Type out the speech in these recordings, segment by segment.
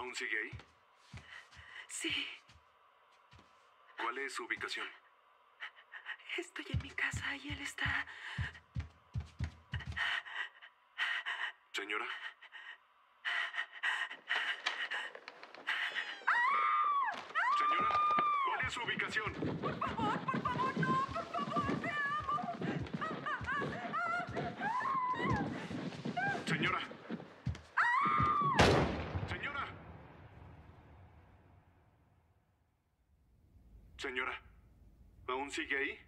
¿Aún sigue ahí? Sí. ¿Cuál es su ubicación? Estoy en mi casa y él está... Señora. Señora, ¿cuál es su ubicación? Por favor, no, por favor, te amo. Señora. Señora. Señora, ¿aún sigue ahí?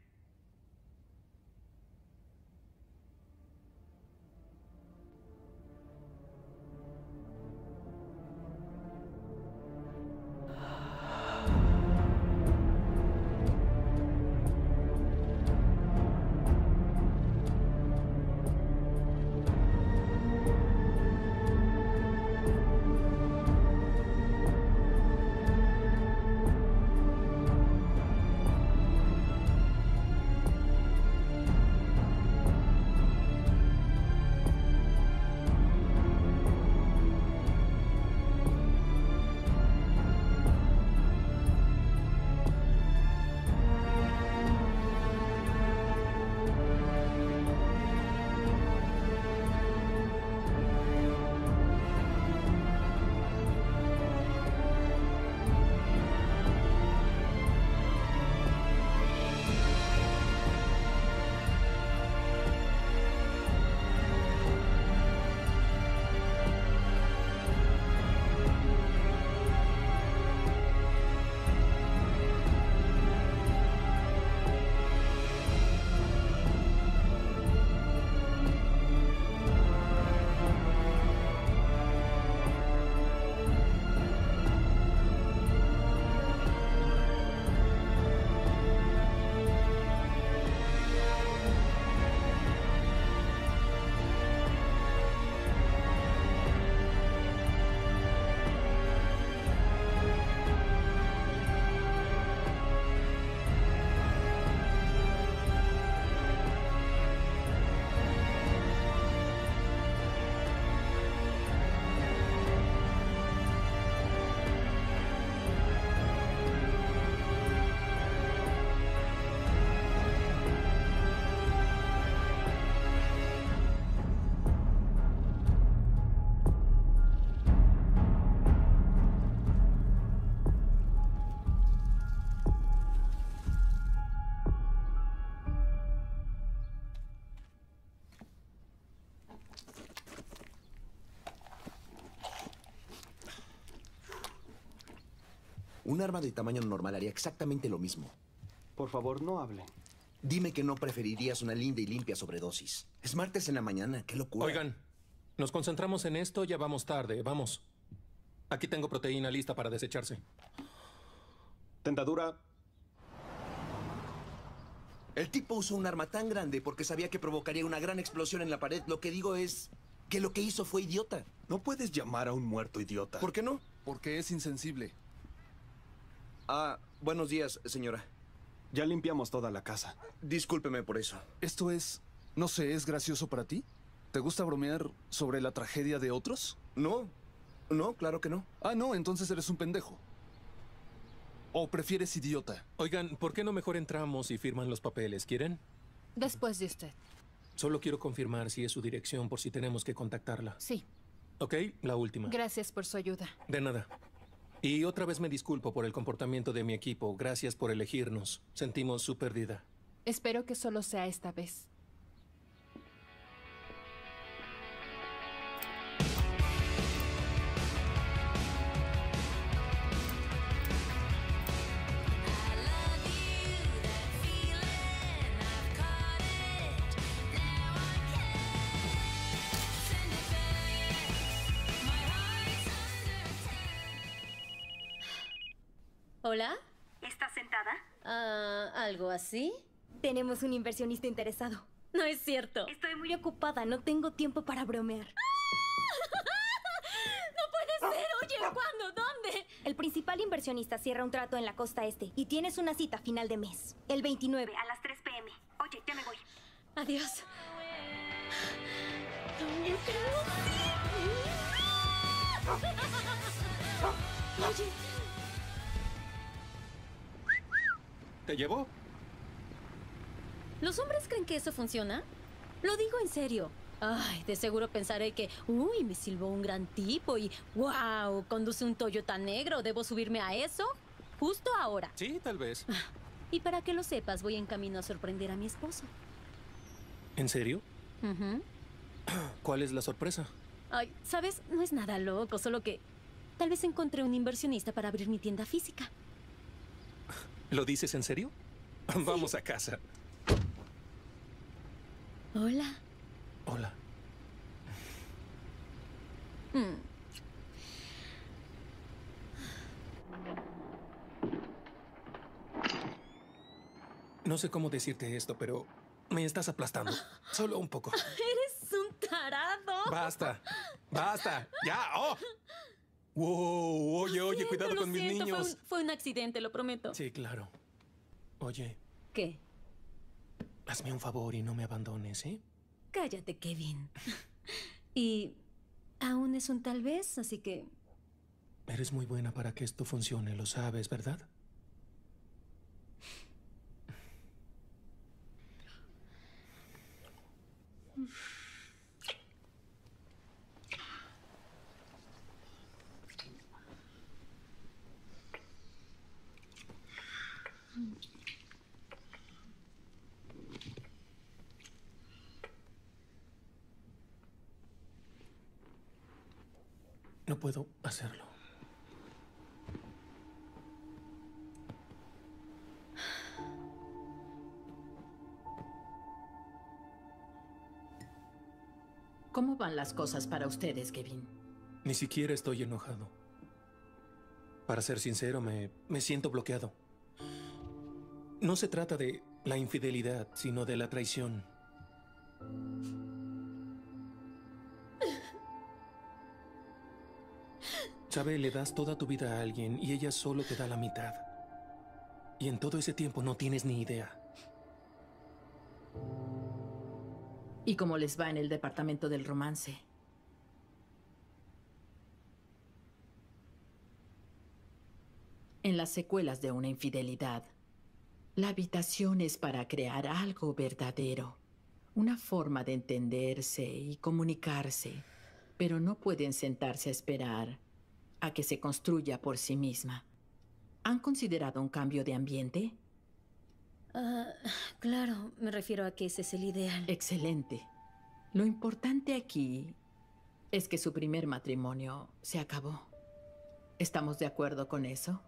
Un arma de tamaño normal haría exactamente lo mismo. Por favor, no hablen. Dime que no preferirías una linda y limpia sobredosis. Es martes en la mañana, qué locura. Oigan, nos concentramos en esto, ya vamos tarde, vamos. Aquí tengo proteína lista para desecharse. Tentadura. El tipo usó un arma tan grande porque sabía que provocaría una gran explosión en la pared. Lo que digo es que lo que hizo fue idiota. No puedes llamar a un muerto idiota. ¿Por qué no? Porque es insensible. Ah, buenos días, señora. Ya limpiamos toda la casa. Discúlpeme por eso. Esto es... no sé, ¿es gracioso para ti? ¿Te gusta bromear sobre la tragedia de otros? No, claro que no. Ah, no, entonces eres un pendejo. ¿O prefieres idiota? Oigan, ¿por qué no mejor entramos y firman los papeles? ¿Quieren? Después de usted. Solo quiero confirmar si es su dirección por si tenemos que contactarla. Sí. Ok, la última. Gracias por su ayuda. De nada. Y otra vez me disculpo por el comportamiento de mi equipo. Gracias por elegirnos. Sentimos su pérdida. Espero que solo sea esta vez. ¿Hola? ¿Estás sentada? ¿Algo así? Tenemos un inversionista interesado. No es cierto. Estoy muy ocupada, no tengo tiempo para bromear. ¡No puede ser! Oye, ¿cuándo? ¿Dónde? El principal inversionista cierra un trato en la costa este y tienes una cita a final de mes. El 29 a las 3 p.m. Oye, ya me voy. Adiós. Oye, ¿Te llevó? ¿los hombres creen que eso funciona? Lo digo en serio. Ay, de seguro pensaré que, uy, me silbó un gran tipo y, wow, conduce un Toyota negro. ¿Debo subirme a eso? Justo ahora. Sí, tal vez. Y para que lo sepas, voy en camino a sorprender a mi esposo. ¿En serio? Ujú. ¿Cuál es la sorpresa? Ay, ¿sabes? No es nada loco, solo que tal vez encontré un inversionista para abrir mi tienda física. ¿Lo dices en serio? Vamos a casa. Hola. Hola. Mm. No sé cómo decirte esto, pero me estás aplastando. Solo un poco. ¡Eres un tarado! Basta. Basta. Ya. ¡Oh! Wow. Oye, oye, cuidado Lo con mis siento, niños. Fue un accidente, lo prometo. Sí, claro. Oye, ¿Qué? hazme un favor y no me abandones, ¿eh? Cállate, Kevin. Y aún es un tal vez, así que... Eres muy buena para que esto funcione, lo sabes, ¿verdad? No puedo hacerlo. ¿Cómo van las cosas para ustedes, Kevin? Ni siquiera estoy enojado. Para ser sincero, me siento bloqueado. No se trata de la infidelidad, sino de la traición. Sabe, le das toda tu vida a alguien y ella solo te da la mitad. Y en todo ese tiempo no tienes ni idea. ¿Y cómo les va en el departamento del romance? En las secuelas de una infidelidad, la habitación es para crear algo verdadero, una forma de entenderse y comunicarse, pero no pueden sentarse a esperar a que se construya por sí misma. ¿Han considerado un cambio de ambiente? Claro, me refiero a que ese es el ideal. Excelente. Lo importante aquí es que su primer matrimonio se acabó. ¿Estamos de acuerdo con eso?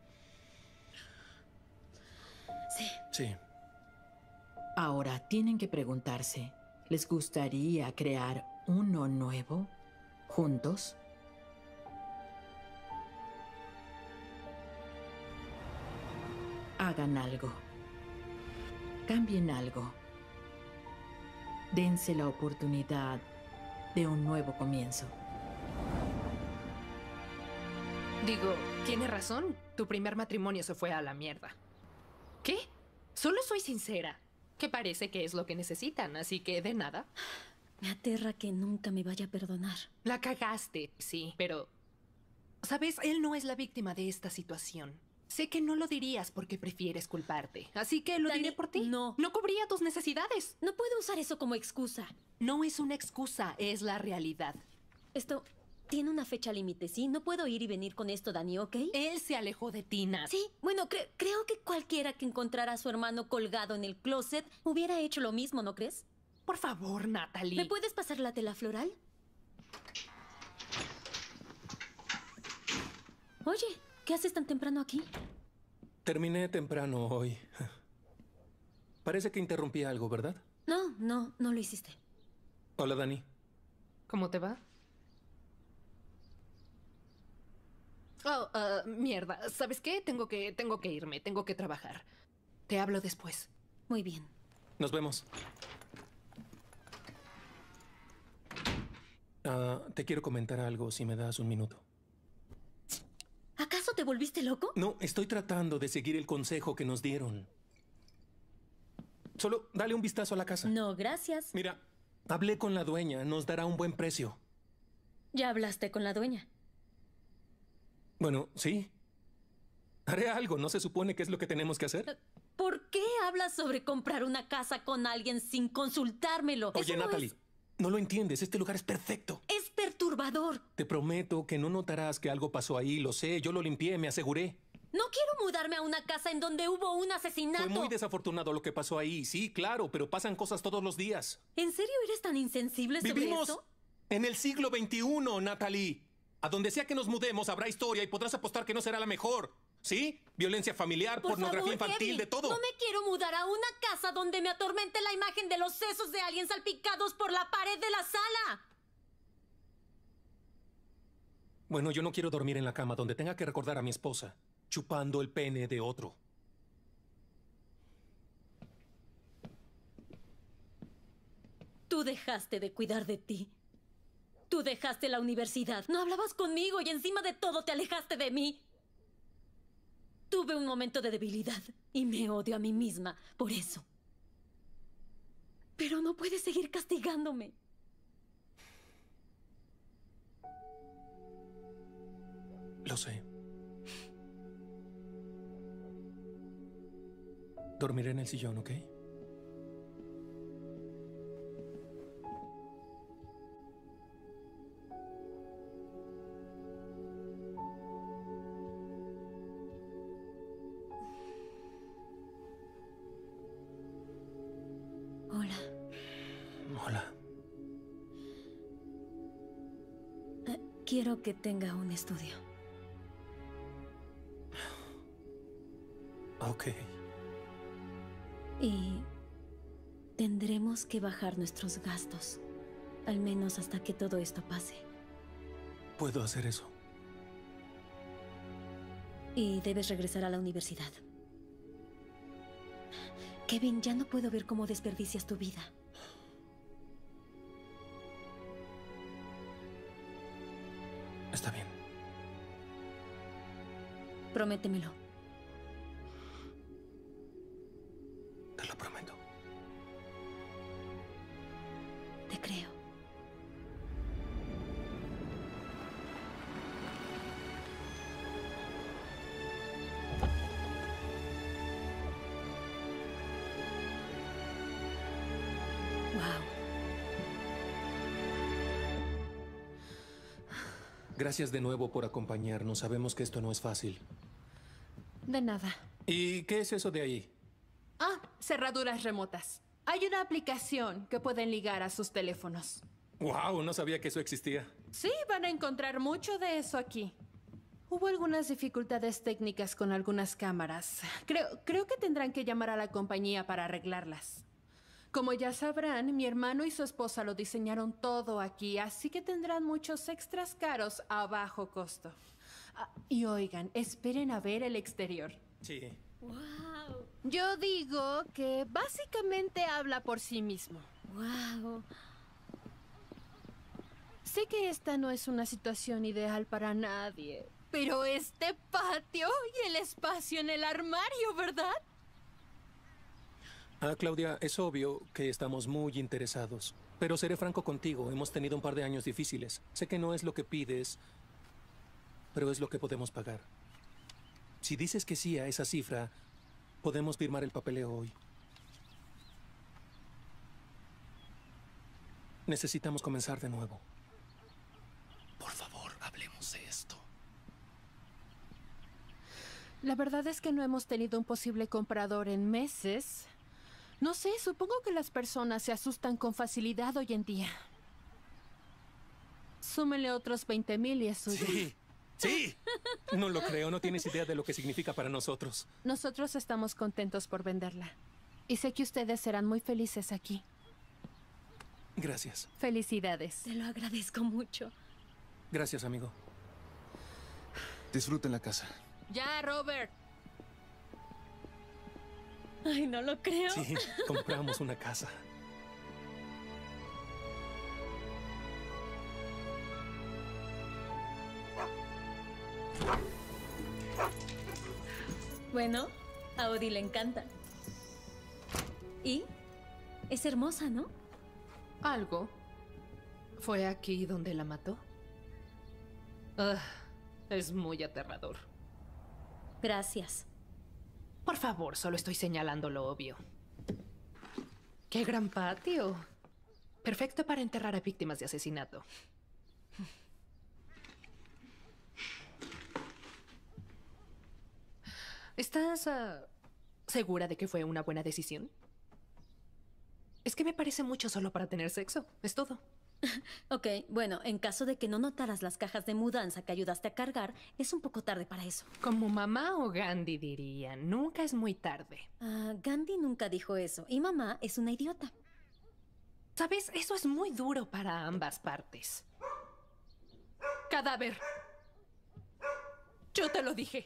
Sí. Sí. Ahora tienen que preguntarse, ¿les gustaría crear uno nuevo juntos? Hagan algo. Cambien algo. Dense la oportunidad de un nuevo comienzo. Digo, tiene razón. Tu primer matrimonio se fue a la mierda. ¿Qué? Solo soy sincera. Que parece que es lo que necesitan, así que de nada. Me aterra que nunca me vaya a perdonar. La cagaste, sí, pero... ¿Sabes? Él no es la víctima de esta situación. Sé que no lo dirías porque prefieres culparte, así que lo diré por ti. No. No cubría tus necesidades. No puedo usar eso como excusa. No es una excusa, es la realidad. Esto tiene una fecha límite, ¿sí? No puedo ir y venir con esto, Dani, ¿ok? Él se alejó de ti, Nat. Sí, bueno, creo que cualquiera que encontrara a su hermano colgado en el closet hubiera hecho lo mismo, ¿no crees? Por favor, Natalie. ¿Me puedes pasar la tela floral? Oye, ¿qué haces tan temprano aquí? Terminé temprano hoy. Parece que interrumpí algo, ¿verdad? No lo hiciste. Hola, Dani. ¿Cómo te va? Oh, mierda. ¿Sabes qué? Tengo que irme. Tengo que trabajar. Te hablo después. Muy bien. Nos vemos. Te quiero comentar algo si me das un minuto. ¿Acaso te volviste loco? No, estoy tratando de seguir el consejo que nos dieron. Solo dale un vistazo a la casa. No, gracias. Mira, hablé con la dueña, nos dará un buen precio. Ya hablaste con la dueña. Bueno, sí. Haré algo. ¿No se supone que es lo que tenemos que hacer? ¿Por qué hablas sobre comprar una casa con alguien sin consultármelo? Oye, Eso no Natalie, no lo entiendes. Este lugar es perfecto. es perturbador. Te prometo que no notarás que algo pasó ahí. Lo sé, yo lo limpié, me aseguré. No quiero mudarme a una casa en donde hubo un asesinato. Fue muy desafortunado lo que pasó ahí. Sí, claro, pero pasan cosas todos los días. ¿En serio eres tan insensible sobre Vivimos eso? en el siglo XXI, Natalie. A donde sea que nos mudemos habrá historia y podrás apostar que no será la mejor. ¿Sí? Violencia familiar, Por pornografía favor, infantil, Kevin, de todo. No me quiero mudar a una casa donde me atormente la imagen de los sesos de alguien salpicados por la pared de la sala. Bueno, yo no quiero dormir en la cama donde tenga que recordar a mi esposa chupando el pene de otro. Tú dejaste de cuidar de ti. Tú dejaste la universidad. No hablabas conmigo y encima de todo te alejaste de mí. Tuve un momento de debilidad y me odio a mí misma por eso. Pero no puedes seguir castigándome. Lo sé. Dormiré en el sillón, ¿ok? Hola. Hola. Quiero que tenga un estudio. Ok. Y tendremos que bajar nuestros gastos. Al menos hasta que todo esto pase. ¿Puedo hacer eso? Y debes regresar a la universidad. Kevin, ya no puedo ver cómo desperdicias tu vida. Está bien. Prométemelo. Te lo prometo. Te creo. Wow. Gracias de nuevo por acompañarnos. Sabemos que esto no es fácil. De nada. ¿Y qué es eso de ahí? Ah, cerraduras remotas. Hay una aplicación que pueden ligar a sus teléfonos. ¡Wow! No sabía que eso existía. Sí, van a encontrar mucho de eso aquí. Hubo algunas dificultades técnicas con algunas cámaras. Creo que tendrán que llamar a la compañía para arreglarlas. Como ya sabrán, mi hermano y su esposa lo diseñaron todo aquí, así que tendrán muchos extras caros a bajo costo. Ah, y oigan, esperen a ver el exterior. Sí. Wow. Yo digo que básicamente habla por sí mismo. Wow. Sé que esta no es una situación ideal para nadie, pero este patio y el espacio en el armario, ¿verdad? Ah, Claudia, es obvio que estamos muy interesados. Pero seré franco contigo, hemos tenido un par de años difíciles. Sé que no es lo que pides, pero es lo que podemos pagar. Si dices que sí a esa cifra, podemos firmar el papeleo hoy. Necesitamos comenzar de nuevo. Por favor, hablemos de esto. La verdad es que no hemos tenido un posible comprador en meses. No sé, supongo que las personas se asustan con facilidad hoy en día. Súmenle otros 20,000 y es suyo. Sí, sí. No lo creo, no tienes idea de lo que significa para nosotros. Nosotros estamos contentos por venderla. Y sé que ustedes serán muy felices aquí. Gracias. Felicidades. Te lo agradezco mucho. Gracias, amigo. Disfruten la casa. Ya, Robert. Ay, no lo creo. Sí, compramos una casa. Bueno, a Odie le encanta. ¿Y? Es hermosa, ¿no? Algo. ¿Fue aquí donde la mató? Ugh, Es muy aterrador. Gracias. Por favor, solo estoy señalando lo obvio. ¡Qué gran patio! Perfecto para enterrar a víctimas de asesinato. ¿Estás segura de que fue una buena decisión? Es que me parece mucho solo para tener sexo. Es todo. Ok, bueno, en caso de que no notaras las cajas de mudanza que ayudaste a cargar, es un poco tarde para eso. Como mamá o Gandhi dirían, nunca es muy tarde. Gandhi nunca dijo eso, y mamá es una idiota. ¿Sabes? Eso es muy duro para ambas partes. Cadáver. Yo te lo dije.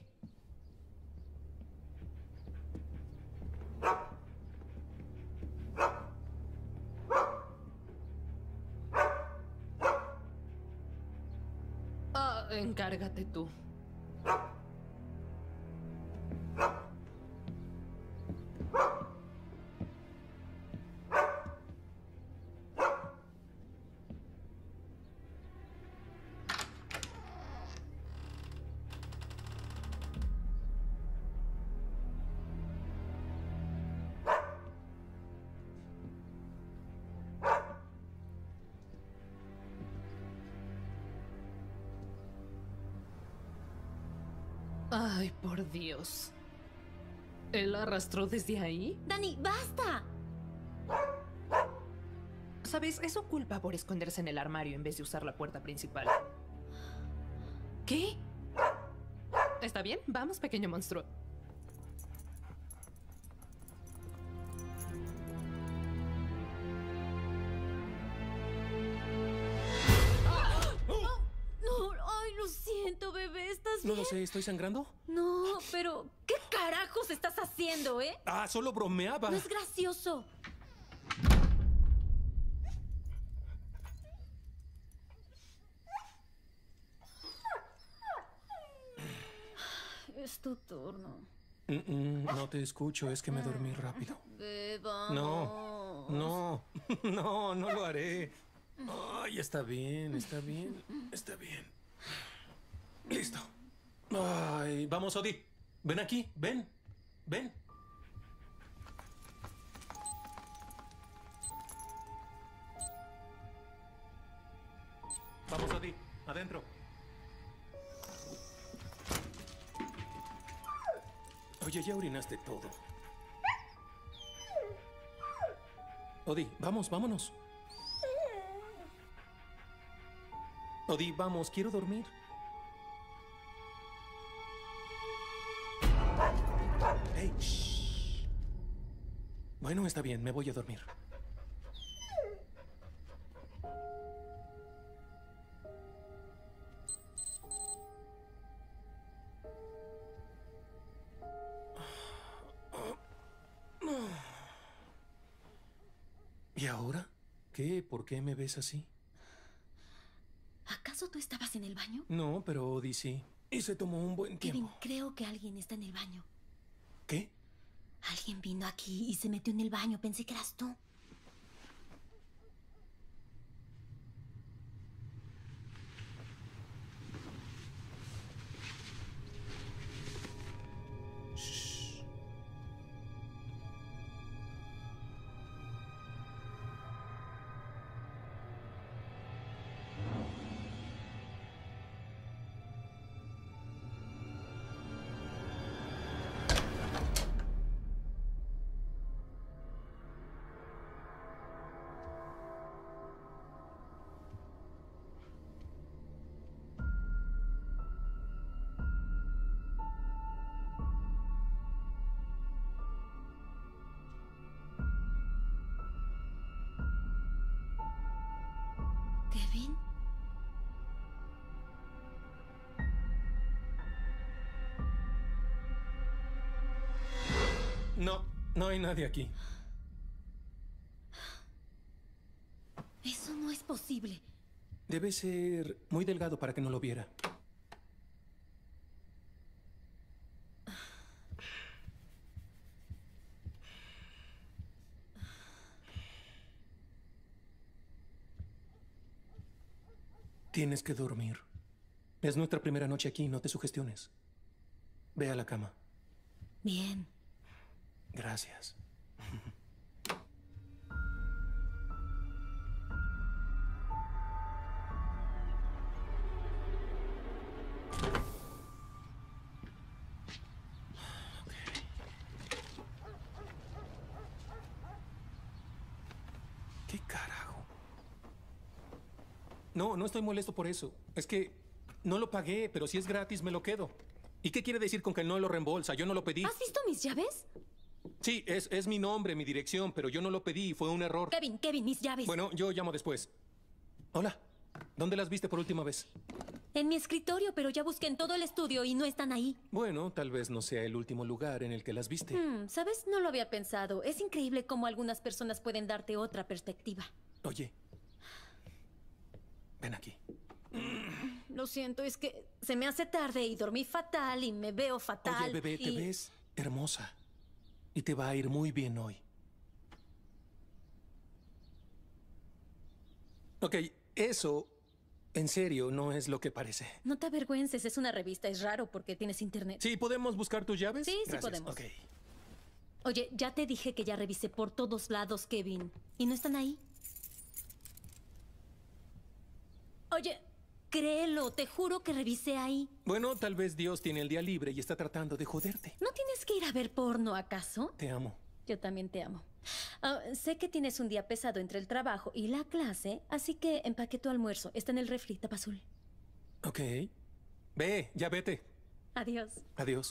Encárgate tú. Ay, por Dios. ¿Él la arrastró desde ahí? ¡Dani, basta! ¿Sabes? Es su culpa por esconderse en el armario en vez de usar la puerta principal. ¿Qué? ¿Está bien? Vamos, pequeño monstruo. Lo siento, bebé, ¿estás bien? No lo sé, ¿estoy sangrando? No, pero ¿qué carajos estás haciendo, eh? Solo bromeaba. No es gracioso. Es tu turno. No te escucho, es que me dormí rápido. Beba. No, no, no, no lo haré. Ay, está bien, está bien, está bien. Listo. Ay, vamos, Odi. Ven aquí, ven, ven. Vamos, Odi, adentro. Oye, ya orinaste todo. Odi, vamos, vámonos. Odi, vamos, quiero dormir. Hey, shh. Bueno, está bien, me voy a dormir. ¿Y ahora? ¿Qué? ¿Por qué me ves así? ¿Acaso tú estabas en el baño? No, pero Odi sí. Y se tomó un buen tiempo. Kevin, creo que alguien está en el baño. ¿Qué? Alguien vino aquí y se metió en el baño. Pensé que eras tú. ¿Kevin? No, no hay nadie aquí. Eso no es posible. Debe ser muy delgado para que no lo viera. Tienes que dormir. Es nuestra primera noche aquí, no te sugestiones. Ve a la cama. Bien. Gracias. ¿Qué carajo? No estoy molesto por eso. Es que no lo pagué, pero si es gratis me lo quedo. ¿Y qué quiere decir con que no lo reembolsa? Yo no lo pedí. ¿Has visto mis llaves? Sí, es mi nombre, mi dirección, pero yo no lo pedí, fue un error. Kevin, mis llaves. Bueno, yo llamo después. Hola, ¿dónde las viste por última vez? En mi escritorio, pero ya busqué en todo el estudio y no están ahí. Bueno, tal vez no sea el último lugar en el que las viste. ¿Sabes? No lo había pensado. Es increíble cómo algunas personas pueden darte otra perspectiva. Oye, ven aquí. Lo siento, es que se me hace tarde y dormí fatal y me veo fatal. Oye, bebé, te ves hermosa. Y te va a ir muy bien hoy. Ok, eso, en serio, no es lo que parece. No te avergüences, es una revista. Es raro porque tienes internet. Sí, ¿podemos buscar tus llaves? Sí, Gracias. podemos. Ok. Oye, ya te dije que ya revisé por todos lados, Kevin. ¿Y no están ahí? Oye, créelo, te juro que revisé ahí. Bueno, tal vez Dios tiene el día libre y está tratando de joderte. ¿No tienes que ir a ver porno, acaso? Te amo. Yo también te amo. Sé que tienes un día pesado entre el trabajo y la clase, así que empaqué tu almuerzo. Está en el refri, tapa azul. Ok. Ve, ya vete. Adiós. Adiós.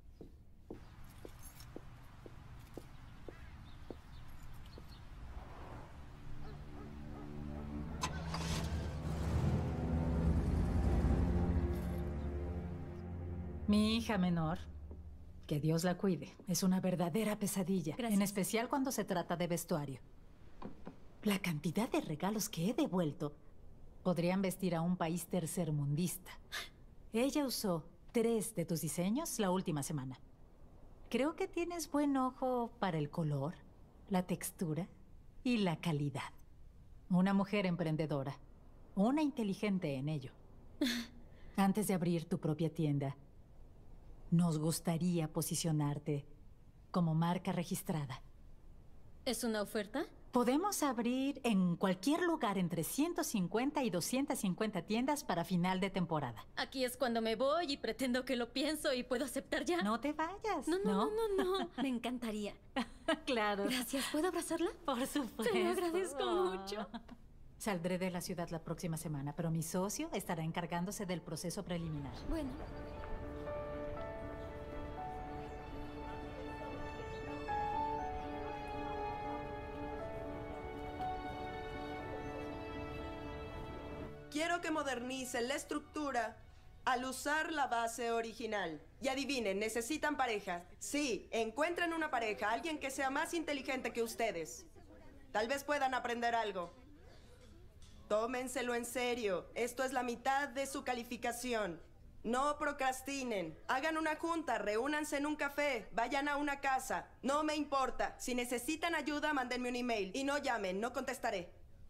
Mi hija menor, que Dios la cuide, es una verdadera pesadilla, Gracias. en especial cuando se trata de vestuario. La cantidad de regalos que he devuelto podrían vestir a un país tercermundista. Ella usó 3 de tus diseños la última semana. Creo que tienes buen ojo para el color, la textura y la calidad. Una mujer emprendedora, una inteligente en ello. Antes de abrir tu propia tienda, nos gustaría posicionarte como marca registrada. ¿Es una oferta? Podemos abrir en cualquier lugar entre 150 y 250 tiendas para final de temporada. Aquí es cuando me voy y pretendo que lo pienso y puedo aceptar ya. No te vayas. No. Me encantaría. Claro. Gracias. ¿Puedo abrazarla? Por supuesto. Te lo agradezco mucho. Saldré de la ciudad la próxima semana, pero mi socio estará encargándose del proceso preliminar. Bueno. Quiero que modernicen la estructura al usar la base original. Y adivinen, necesitan pareja. Sí, encuentren una pareja, alguien que sea más inteligente que ustedes. Tal vez puedan aprender algo. Tómenselo en serio. Esto es la mitad de su calificación. No procrastinen. Hagan una junta, reúnanse en un café, vayan a una casa. No me importa. Si necesitan ayuda, mándenme un email. Y no llamen, no contestaré.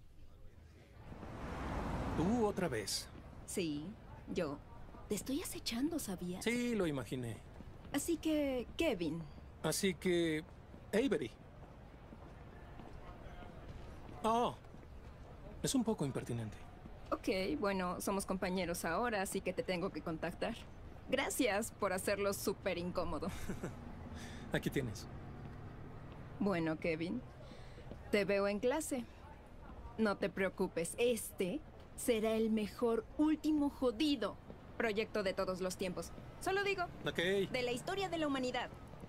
Tú otra vez. Sí, yo. Te estoy acechando, ¿sabías? Sí, lo imaginé. Así que, Kevin. Así que, Avery. Oh, es un poco impertinente. Ok, bueno, somos compañeros ahora, así que te tengo que contactar. Gracias por hacerlo súper incómodo. Aquí tienes. Bueno, Kevin, te veo en clase. No te preocupes, este será el mejor último jodido proyecto de todos los tiempos. Solo digo, Ok. de la historia de la humanidad.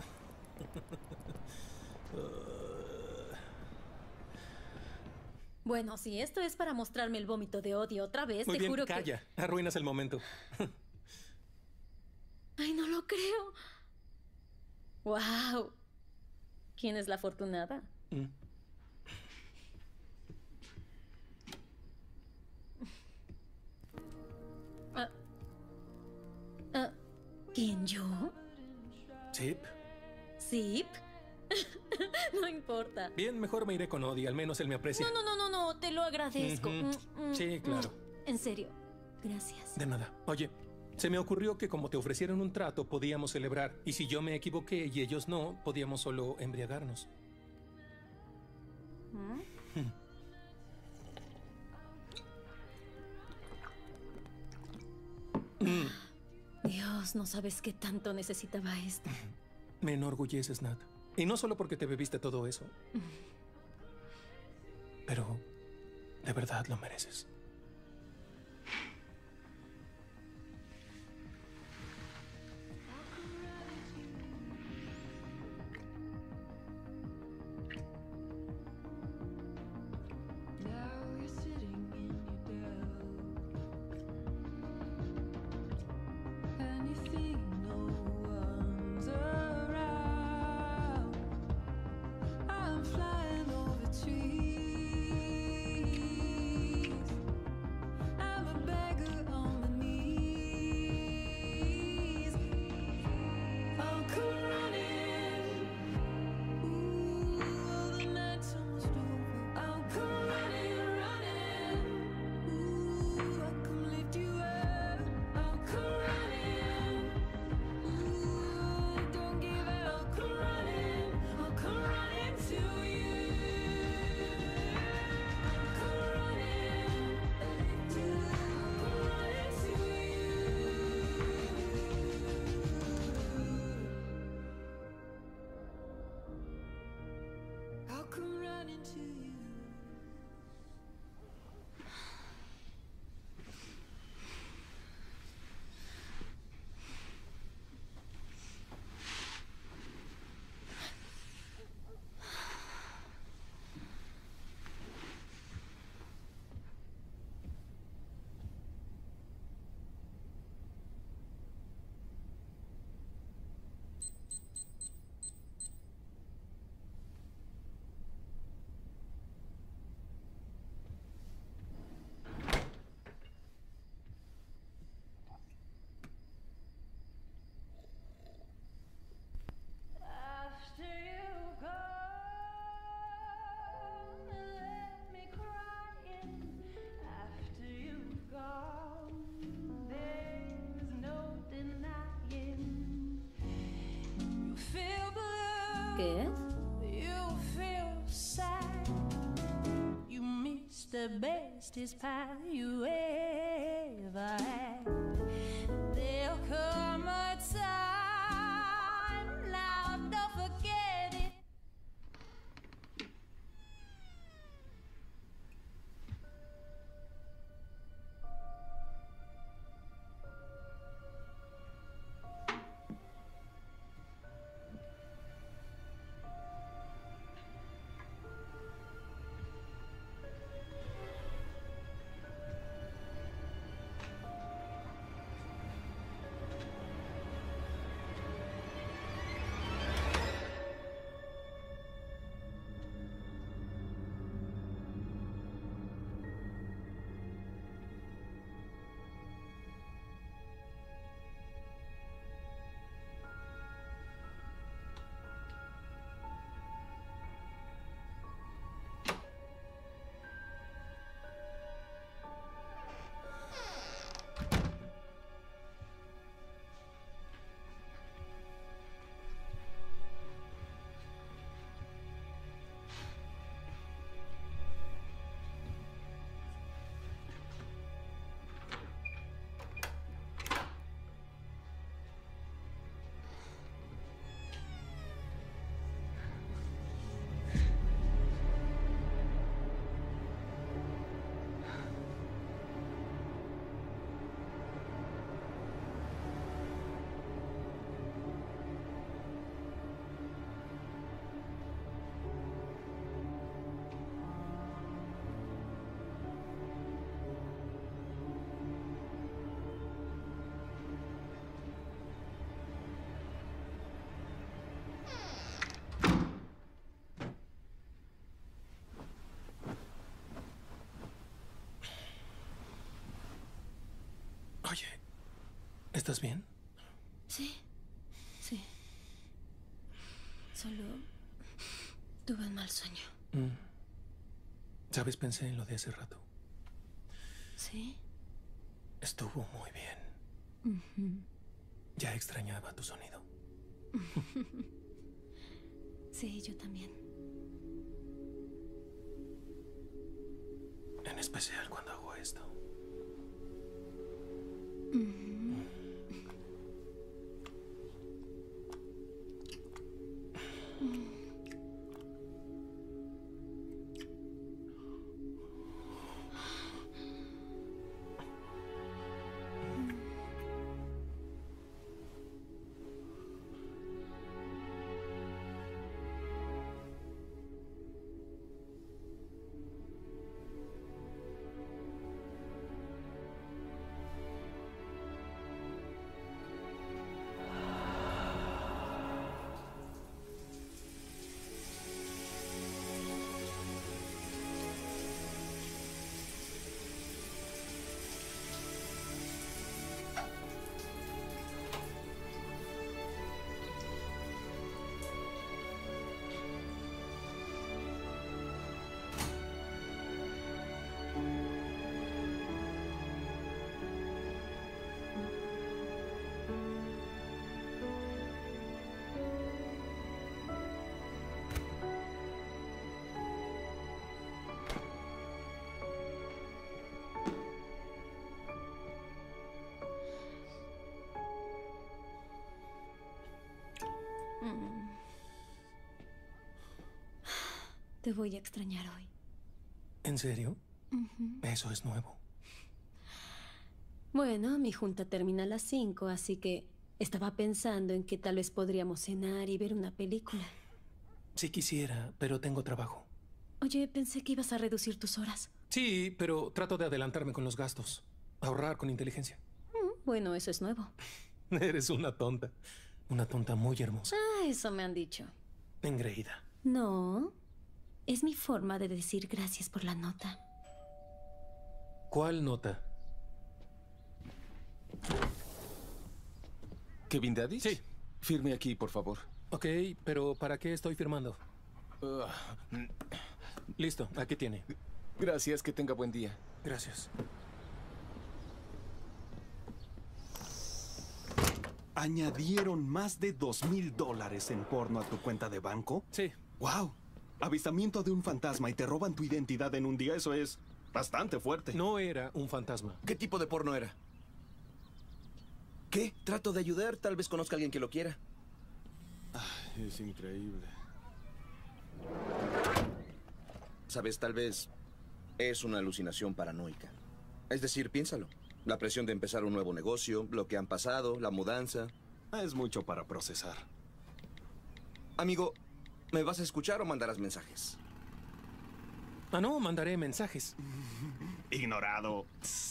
Bueno, si esto es para mostrarme el vómito de odio otra vez, Muy te bien, juro calla. Arruinas el momento. Ay, no lo creo. ¡Wow! ¿Quién es la afortunada? ¿Quién, yo? ¿Chip? ¿Zip? No importa. Bien, mejor me iré con Odie. Al menos él me aprecia. No, te lo agradezco. Ujú. Sí, claro. En serio. Gracias. De nada. Oye, se me ocurrió que como te ofrecieron un trato, podíamos celebrar. Y si yo me equivoqué y ellos no, podíamos solo embriagarnos. Dios, no sabes qué tanto necesitaba esto. Me enorgulleces, Nat. Y no solo porque te bebiste todo eso. Pero de verdad lo mereces. ¿Qué? You feel sad. You miss the bestest pie you ever had. There'll come a time, now don't forget it. Oye, ¿estás bien? Sí, sí. Solo tuve un mal sueño. ¿Sabes? Pensé en lo de hace rato. ¿Sí? Estuvo muy bien. Ujú. Ya extrañaba tu sonido. Sí, yo también. En especial cuando hago esto. Te voy a extrañar hoy. ¿En serio? Ujú. Eso es nuevo. Bueno, mi junta termina a las 5, así que estaba pensando en que tal vez podríamos cenar y ver una película. Si quisiera, pero tengo trabajo. Oye, pensé que ibas a reducir tus horas. Sí, pero trato de adelantarme con los gastos. Ahorrar con inteligencia. Bueno, eso es nuevo. Eres una tonta. Una tonta muy hermosa. Ah, eso me han dicho. Engreída. No, es mi forma de decir gracias por la nota. ¿Cuál nota? ¿Kevin Daddy? Sí. Firme aquí, por favor. Ok, pero ¿para qué estoy firmando? Listo, aquí tiene. Gracias, que tenga buen día. Gracias. ¿Añadieron más de $2,000 en porno a tu cuenta de banco? Sí. ¡Wow! Avistamiento de un fantasma y te roban tu identidad en un día, eso es bastante fuerte. No era un fantasma. ¿Qué tipo de porno era? ¿Qué? Trato de ayudar, tal vez conozca a alguien que lo quiera. Es increíble. Sabes, tal vez es una alucinación paranoica. Es decir, piénsalo. La presión de empezar un nuevo negocio, lo que han pasado, la mudanza. Es mucho para procesar. Amigo, ¿me vas a escuchar o mandarás mensajes? Ah, no, mandaré mensajes. Ignorado.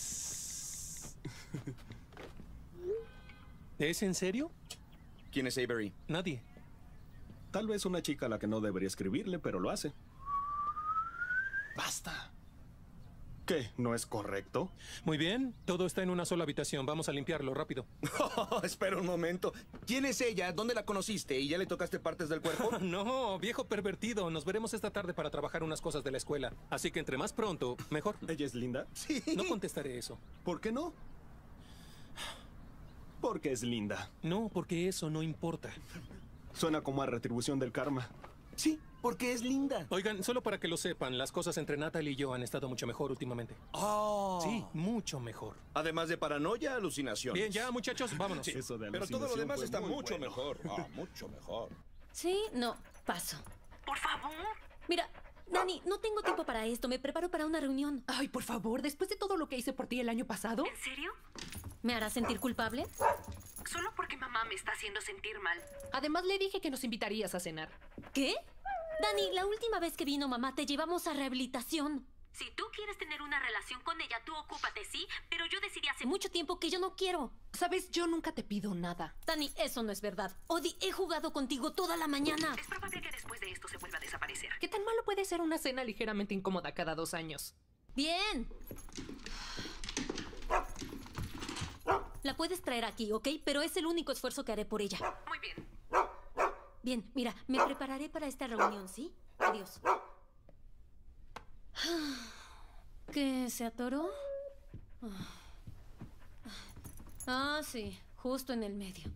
¿Es en serio? ¿Quién es Avery? Nadie. Tal vez una chica a la que no debería escribirle, pero lo hace. ¡Basta! ¿Qué? ¿No es correcto? Muy bien, todo está en una sola habitación. Vamos a limpiarlo rápido. Espera un momento. ¿Quién es ella? ¿Dónde la conociste? ¿Y ya le tocaste partes del cuerpo? No, viejo pervertido. Nos veremos esta tarde para trabajar unas cosas de la escuela. Así que entre más pronto, mejor. ¿Ella es linda? Sí. No contestaré eso. ¿Por qué no? Porque es linda. No, porque eso no importa. Suena como a retribución del karma. Sí, porque es linda. Oigan, solo para que lo sepan, las cosas entre Natalie y yo han estado mucho mejor últimamente. Oh. Sí, mucho mejor. Además de paranoia, alucinación. Bien, ya, muchachos, vámonos. Sí, Eso de pero todo lo alucinación demás fue está muy mucho bueno. mejor. Mucho mejor. Sí, no, paso. Por favor. Mira, Dani, no tengo tiempo para esto. Me preparo para una reunión. Ay, por favor, después de todo lo que hice por ti el año pasado. ¿En serio? ¿Me harás sentir culpable? Solo porque mamá me está haciendo sentir mal. Además, le dije que nos invitarías a cenar. ¿Qué? Dani, la última vez que vino mamá te llevamos a rehabilitación. Si tú quieres tener una relación con ella, tú ocúpate, ¿sí? Pero yo decidí hace Mucho tiempo que yo no quiero. Sabes, yo nunca te pido nada. Dani, eso no es verdad. Odi, he jugado contigo toda la mañana. Es probable que después de esto se vuelva a desaparecer. ¿Qué tan malo puede ser una cena ligeramente incómoda cada 2 años? Bien. La puedes traer aquí, ¿ok? Pero es el único esfuerzo que haré por ella. Muy bien. Bien, mira, me prepararé para esta reunión, ¿sí? Adiós. ¿Qué? ¿Se atoró? Ah, sí, justo en el medio.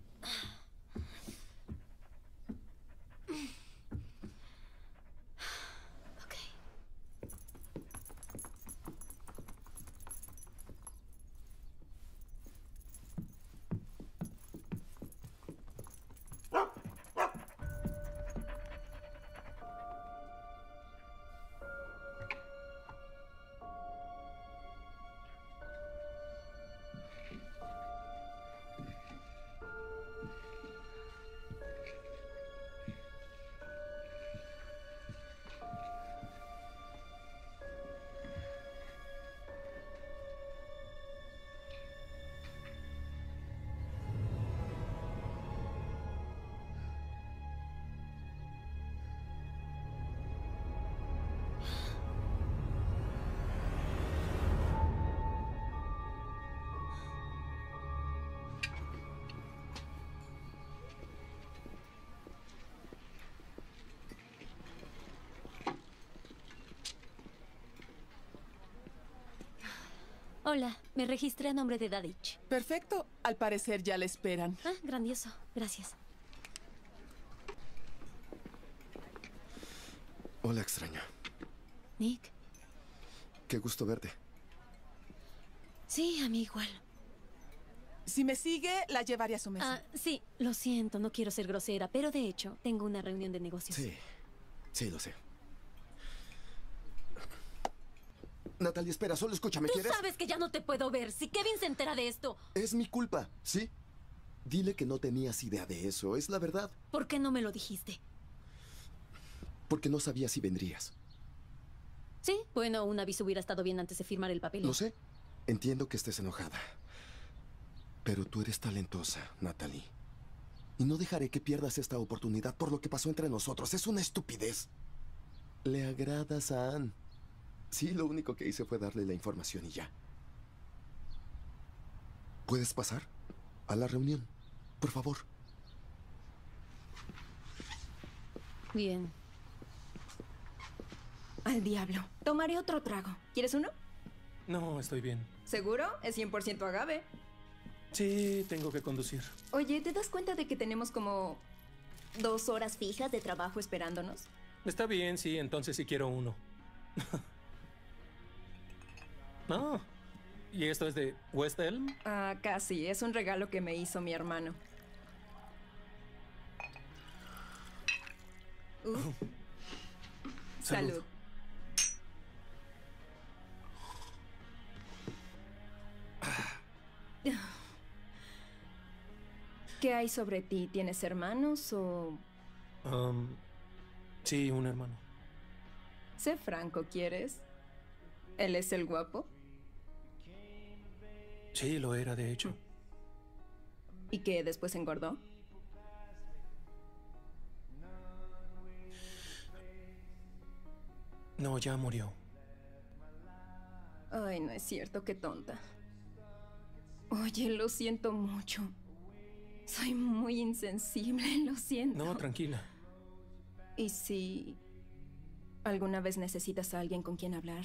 Hola, me registré a nombre de Dadich. Perfecto. Al parecer ya le esperan. Ah, grandioso. Gracias. Hola, extraña. Nick. Qué gusto verte. Sí, a mí igual. Si me sigue, la llevaré a su mesa. Ah, sí, lo siento, no quiero ser grosera, pero de hecho, tengo una reunión de negocios. Sí, lo sé. Natalie, espera, solo escúchame, Tú ¿quieres? sabes que ya no te puedo ver. Si Kevin se entera de esto, Es mi culpa, ¿sí? Dile que no tenías idea de eso, es la verdad. ¿por qué no me lo dijiste? Porque no sabía si vendrías. Sí, bueno, un aviso hubiera estado bien antes de firmar el papel. Lo sé. Entiendo que estés enojada. Pero tú eres talentosa, Natalie. Y no dejaré que pierdas esta oportunidad por lo que pasó entre nosotros. Es una estupidez. Le agradas a Anne. Sí, lo único que hice fue darle la información y ya. ¿Puedes pasar a la reunión? Por favor. Bien. Al diablo. Tomaré otro trago. ¿Quieres uno? No, estoy bien. ¿Seguro? Es 100% agave. Sí, tengo que conducir. Oye, ¿te das cuenta de que tenemos como 2 horas fijas de trabajo esperándonos? Está bien, sí, entonces sí quiero uno. No. ¿Y esto es de West Elm? Ah, casi. Es un regalo que me hizo mi hermano. Salud. ¿Qué hay sobre ti? ¿Tienes hermanos o...? Sí, un hermano. Sé franco, ¿quieres? ¿Él es el guapo? Sí, lo era, de hecho. ¿Y que después engordó? No, ya murió. Ay, no es cierto, qué tonta. Oye, lo siento mucho. Soy muy insensible, lo siento. No, tranquila. ¿Y si alguna vez necesitas a alguien con quien hablar?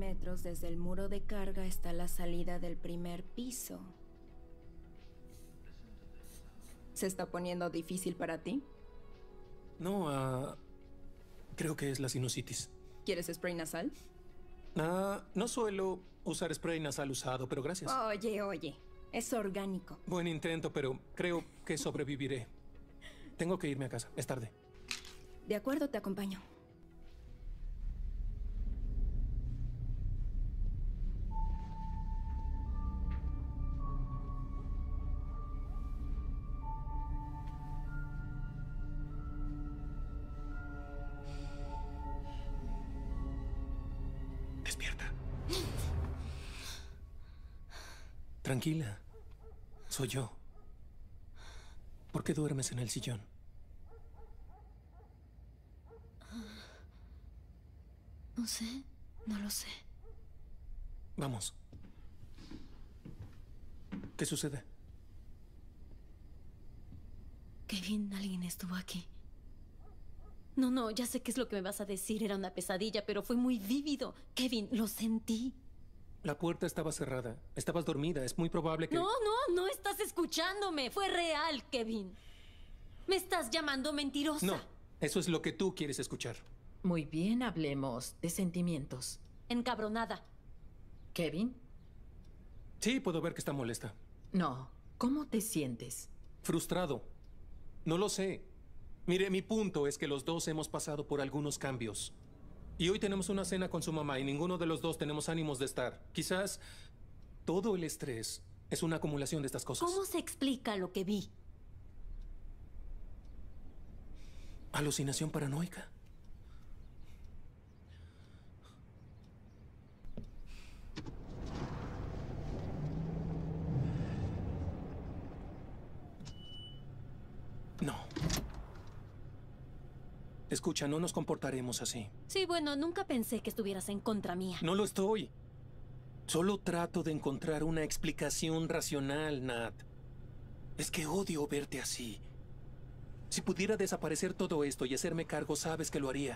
metros desde el muro de carga está la salida del primer piso. ¿Se está poniendo difícil para ti? No, creo que es la sinusitis. ¿Quieres spray nasal? No suelo usar spray nasal usado, pero gracias. Oye, es orgánico. Buen intento, pero creo que sobreviviré. Tengo que irme a casa, es tarde. De acuerdo, te acompaño. Despierta. Tranquila. Soy yo. ¿Por qué duermes en el sillón? No sé, no lo sé. Vamos. ¿Qué sucede? Kevin, alguien estuvo aquí. No, ya sé qué es lo que me vas a decir. Era una pesadilla, pero fue muy vívido. Kevin, lo sentí. La puerta estaba cerrada. Estabas dormida. Es muy probable que... No estás escuchándome. Fue real, Kevin. Me estás llamando mentirosa. No, eso es lo que tú quieres escuchar. Muy bien, hablemos de sentimientos. Encabronada. ¿Kevin? Sí, puedo ver que está molesta. No. ¿Cómo te sientes? Frustrado. No lo sé. Mire, mi punto es que los dos hemos pasado por algunos cambios. Y hoy tenemos una cena con su mamá y ninguno de los dos tenemos ánimos de estar. Quizás todo el estrés es una acumulación de estas cosas. ¿Cómo se explica lo que vi? Alucinación paranoica. No. Escucha, no nos comportaremos así. Sí, bueno, nunca pensé que estuvieras en contra mía. No lo estoy. Solo trato de encontrar una explicación racional, Nat. Es que odio verte así. Si pudiera desaparecer todo esto y hacerme cargo, sabes que lo haría.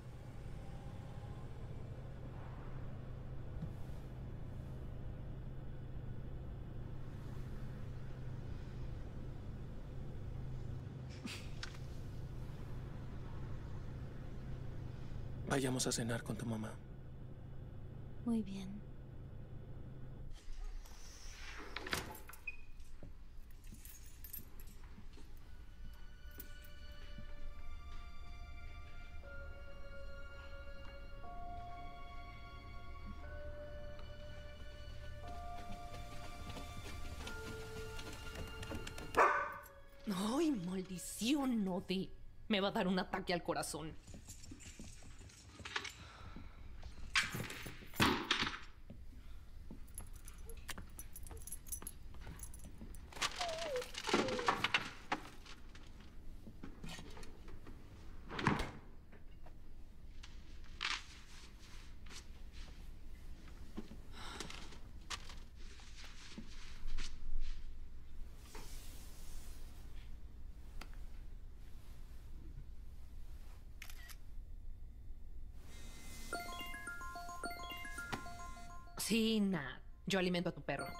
Vayamos a cenar con tu mamá. Muy bien. ¡Ay, maldición, Nodi! Me va a dar un ataque al corazón. Sí, Nat. Yo alimento a tu perro.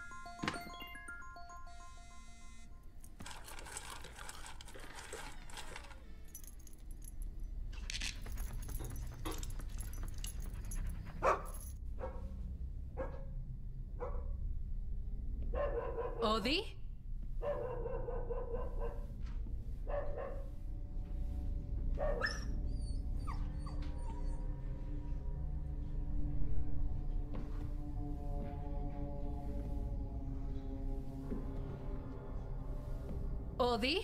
¿Odi? ¿Odi?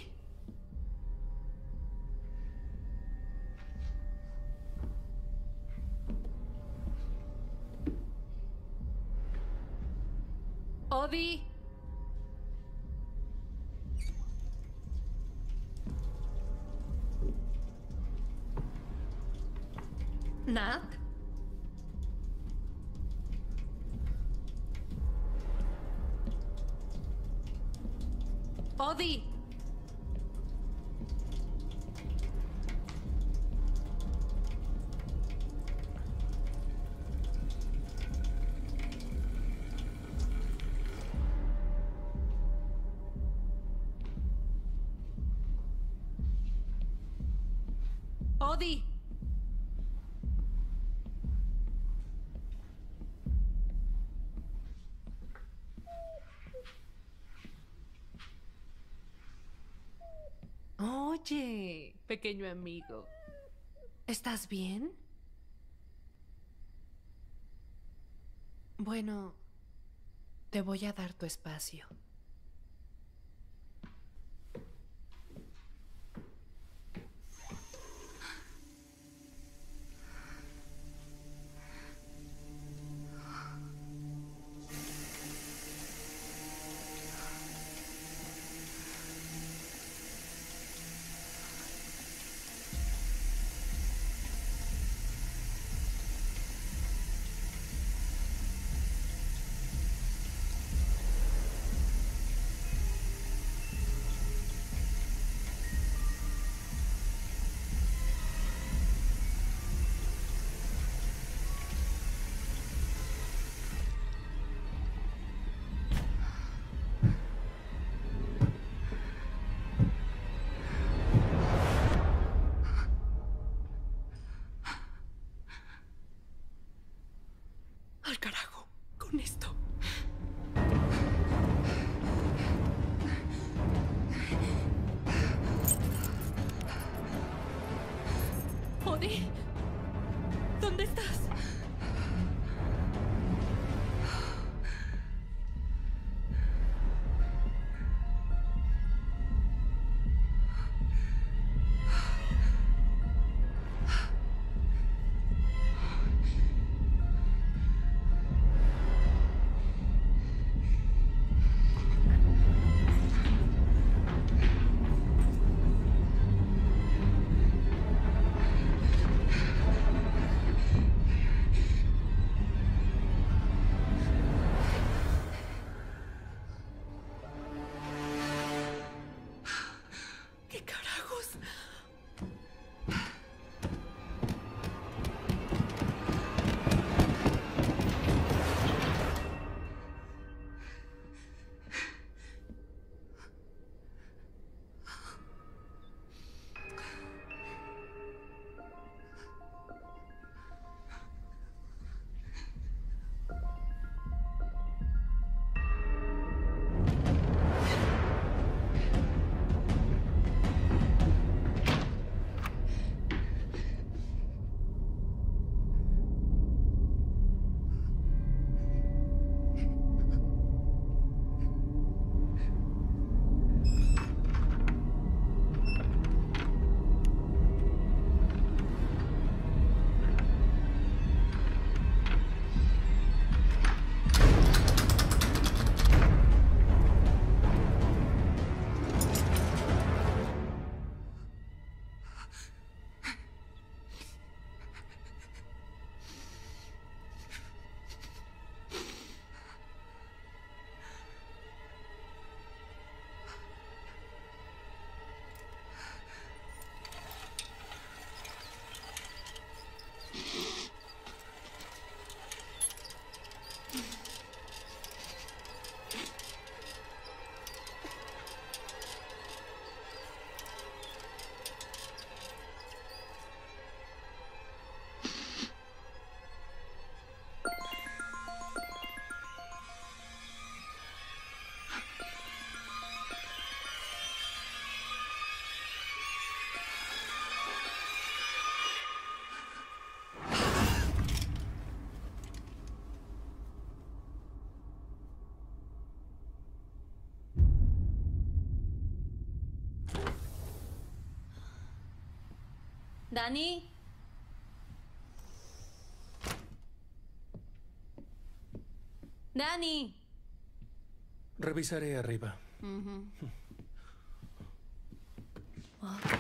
¿Odi? ¿Nat? ¿Odi? Odie. Oye, pequeño amigo, ¿estás bien? Bueno, te voy a dar tu espacio. Al carajo con esto. Odie, ¿dónde estás? ¿Qué carajos? Dani. Dani. Revisaré arriba. Ok.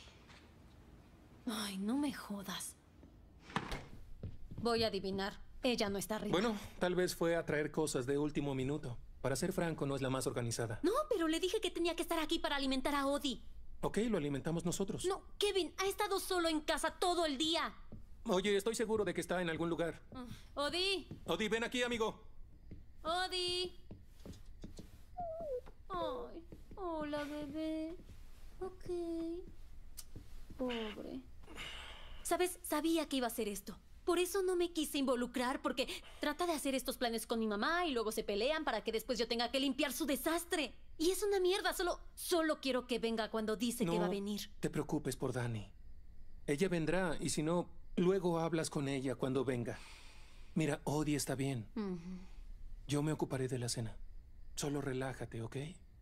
Ay, no me jodas. Voy a adivinar. Ella no está arriba. Bueno, tal vez fue a traer cosas de último minuto. Para ser franco, no es la más organizada. No, pero le dije que tenía que estar aquí para alimentar a Odie. Ok, lo alimentamos nosotros. No, Kevin, ha estado solo en casa todo el día. Oye, estoy seguro de que está en algún lugar. Odie. Odie, ven aquí, amigo. Odie. Ay, hola, bebé. Ok. Pobre. ¿Sabes? Sabía que iba a hacer esto. Por eso no me quise involucrar, porque trata de hacer estos planes con mi mamá y luego se pelean para que después yo tenga que limpiar su desastre. Y es una mierda, solo quiero que venga cuando dice que va a venir. No te preocupes por Dani. Ella vendrá y si no, luego hablas con ella cuando venga. Mira, Odie está bien. Yo me ocuparé de la cena. Solo relájate, ¿ok?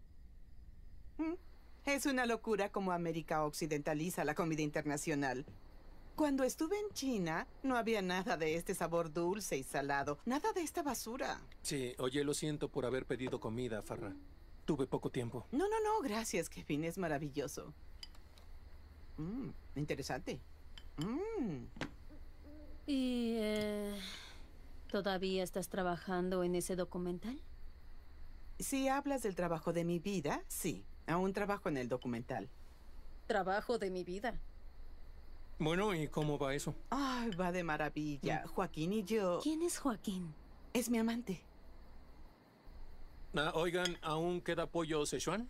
Es una locura cómo América occidentaliza la comida internacional. Cuando estuve en China, no había nada de este sabor dulce y salado. Nada de esta basura. Sí, oye, lo siento por haber pedido comida, Farrah. Tuve poco tiempo. No, gracias, Kevin. Es maravilloso. Interesante. ¿Y todavía estás trabajando en ese documental? Si hablas del trabajo de mi vida, sí. Aún trabajo en el documental. Trabajo de mi vida. Bueno, ¿y cómo va eso? Ay, va de maravilla. Joaquín y yo... ¿Quién es Joaquín? Es mi amante. Oigan, ¿aún queda pollo Szechuan?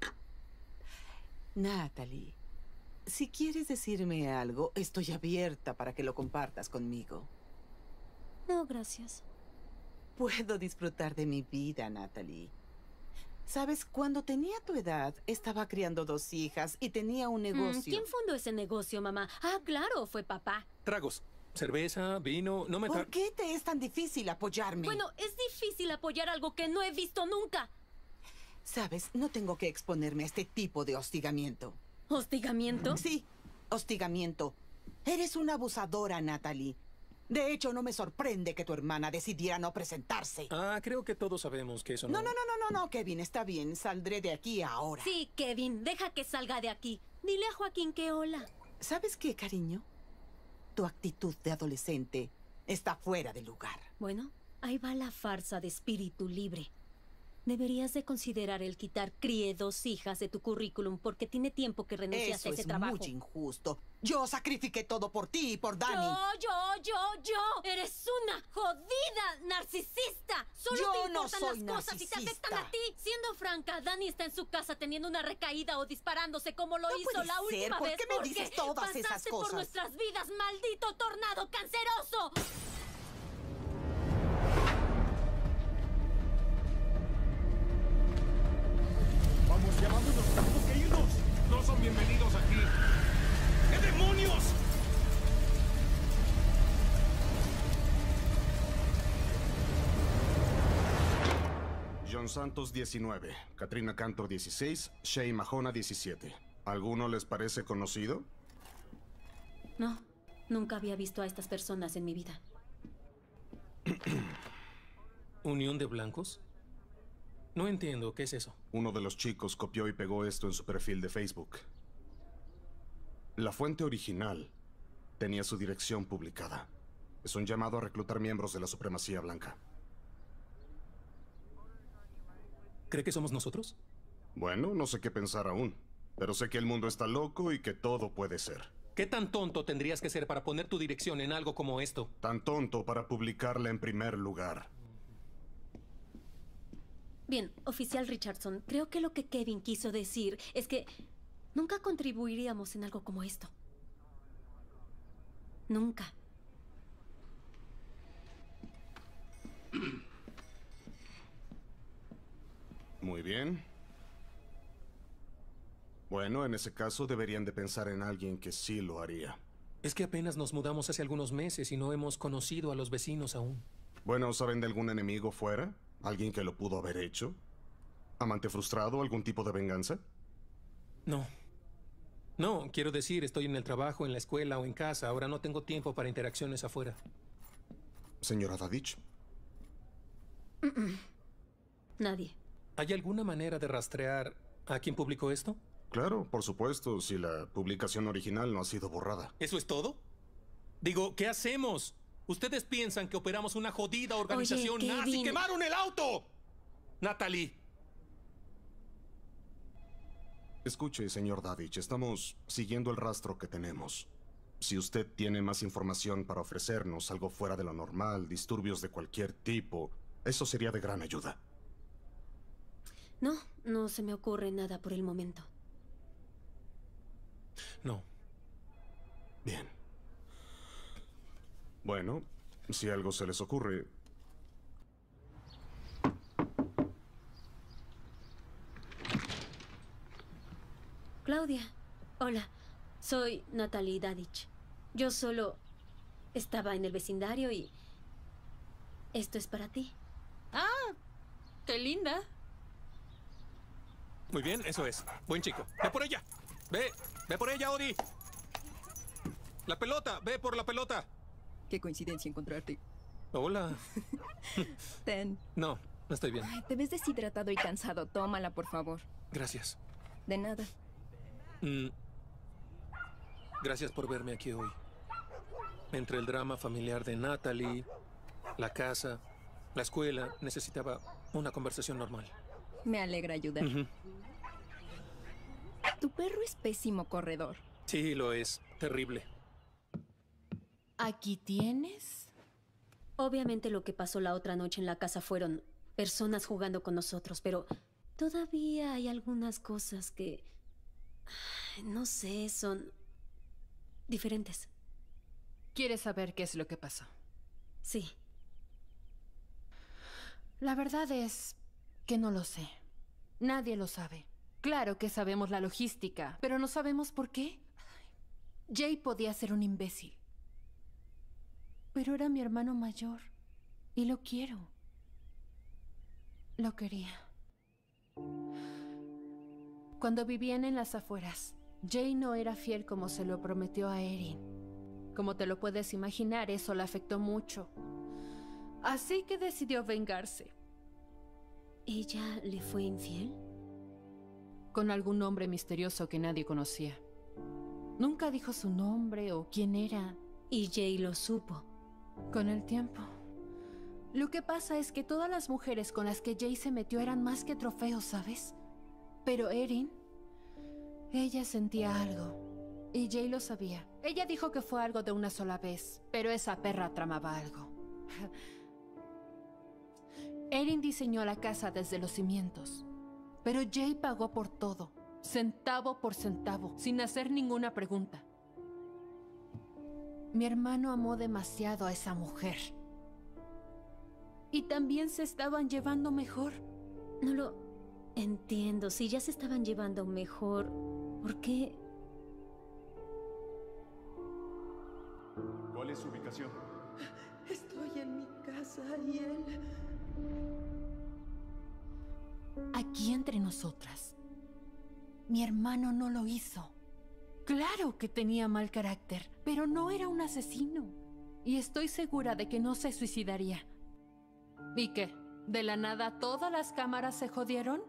Natalie, si quieres decirme algo, estoy abierta para que lo compartas conmigo. No, gracias. Puedo disfrutar de mi vida, Natalie. Sabes, cuando tenía tu edad, estaba criando 2 hijas y tenía un negocio. ¿Quién fundó ese negocio, mamá? Ah, claro, fue papá. Tragos. Cerveza, vino, no me... ¿Por qué te es tan difícil apoyarme? Bueno, es difícil apoyar algo que no he visto nunca. Sabes, no tengo que exponerme a este tipo de hostigamiento. ¿Hostigamiento? Sí, hostigamiento. Eres una abusadora, Natalie. De hecho, no me sorprende que tu hermana decidiera no presentarse. Creo que todos sabemos que eso no... No, Kevin, está bien. Saldré de aquí ahora. Sí, Kevin, deja que salga de aquí. Dile a Joaquín que hola. ¿Sabes qué, cariño? Tu actitud de adolescente está fuera de lugar. Bueno, ahí va la farsa de espíritu libre. Deberías de considerar el quitar "crié 2 hijas" de tu currículum porque tiene tiempo que renunciaste a ese trabajo. Eso es muy injusto. Yo sacrifiqué todo por ti y por Dani. Yo. Eres una jodida narcisista. Solo Yo te importan no soy las cosas y te afectan a ti. Siendo franca, Dani está en su casa teniendo una recaída o disparándose como lo hizo la última vez. ¿Por qué me dices todas esas pasaste cosas? por nuestras vidas, maldito tornado canceroso. Vamos, ya vámonos, tenemos que irnos. No son bienvenidos aquí. ¡Qué demonios! John Santos 19, Katrina Cantor 16, Shay Mahona 17. ¿Alguno les parece conocido? No, nunca había visto a estas personas en mi vida. ¿Unión de blancos? No entiendo, ¿qué es eso? Uno de los chicos copió y pegó esto en su perfil de Facebook. La fuente original tenía su dirección publicada. Es un llamado a reclutar miembros de la supremacía blanca. ¿Cree que somos nosotros? Bueno, no sé qué pensar aún. Pero sé que el mundo está loco y que todo puede ser. ¿Qué tan tonto tendrías que ser para poner tu dirección en algo como esto? Tan tonto para publicarla en primer lugar. Bien, oficial Richardson, creo que lo que Kevin quiso decir es que nunca contribuiríamos en algo como esto. Nunca. Muy bien. Bueno, en ese caso deberían de pensar en alguien que sí lo haría. Es que apenas nos mudamos hace algunos meses y no hemos conocido a los vecinos aún. Bueno, ¿saben de algún enemigo fuera? ¿Alguien que lo pudo haber hecho? ¿Amante frustrado? ¿Algún tipo de venganza? No. No, quiero decir, estoy en el trabajo, en la escuela o en casa. Ahora no tengo tiempo para interacciones afuera. Señora Dadich. Nadie. ¿Hay alguna manera de rastrear a quién publicó esto? Claro, por supuesto, si la publicación original no ha sido borrada. ¿Eso es todo? Digo, ¿qué hacemos? Ustedes piensan que operamos una jodida organización Oye, nazi. Kevin. ¡Quemaron el auto! Natalie. Escuche, señor Dadich, estamos siguiendo el rastro que tenemos. Si usted tiene más información para ofrecernos, algo fuera de lo normal, disturbios de cualquier tipo, eso sería de gran ayuda. No se me ocurre nada por el momento. No. Bien. Bueno, si algo se les ocurre. Claudia, hola. Soy Natalie Dadich. Yo solo estaba en el vecindario y... esto es para ti. Ah, qué linda. Muy bien, eso es. Buen chico. ¡Ve por ella! ¡Ve por ella, Odie! ¡La pelota! ¡Ve por la pelota! Qué coincidencia encontrarte. Hola. Ten. No, no estoy bien. Ay, te ves deshidratado y cansado. Tómala, por favor. Gracias. De nada. Gracias por verme aquí hoy. Entre el drama familiar de Natalie, la casa, la escuela, necesitaba una conversación normal. Me alegra ayudar. Tu perro es pésimo corredor. Sí, lo es. Terrible. ¿Aquí tienes? Obviamente lo que pasó la otra noche en la casa fueron personas jugando con nosotros, pero todavía hay algunas cosas que... no sé, son diferentes. ¿Quieres saber qué es lo que pasó? Sí. La verdad es que no lo sé. Nadie lo sabe. Claro que sabemos la logística, pero no sabemos por qué. Jay podía ser un imbécil. Pero era mi hermano mayor. Y lo quiero. Lo quería. Cuando vivían en las afueras, Jay no era fiel como se lo prometió a Erin. Como te lo puedes imaginar, eso la afectó mucho. Así que decidió vengarse. ¿Ella le fue infiel? Con algún hombre misterioso que nadie conocía. Nunca dijo su nombre o quién era. Y Jay lo supo. Con el tiempo. Lo que pasa es que todas las mujeres con las que Jay se metió eran más que trofeos, ¿sabes? Pero Erin, ella sentía algo. Y Jay lo sabía. Ella dijo que fue algo de una sola vez, pero esa perra tramaba algo. Erin diseñó la casa desde los cimientos. Pero Jay pagó por todo, centavo por centavo, sin hacer ninguna pregunta. Mi hermano amó demasiado a esa mujer. Y también se estaban llevando mejor. No lo entiendo. Si ya se estaban llevando mejor, ¿por qué? ¿Cuál es su ubicación? Estoy en mi casa y él... Aquí entre nosotras. Mi hermano no lo hizo. Claro que tenía mal carácter, pero no era un asesino. Y estoy segura de que no se suicidaría. ¿Y qué? ¿De la nada todas las cámaras se jodieron?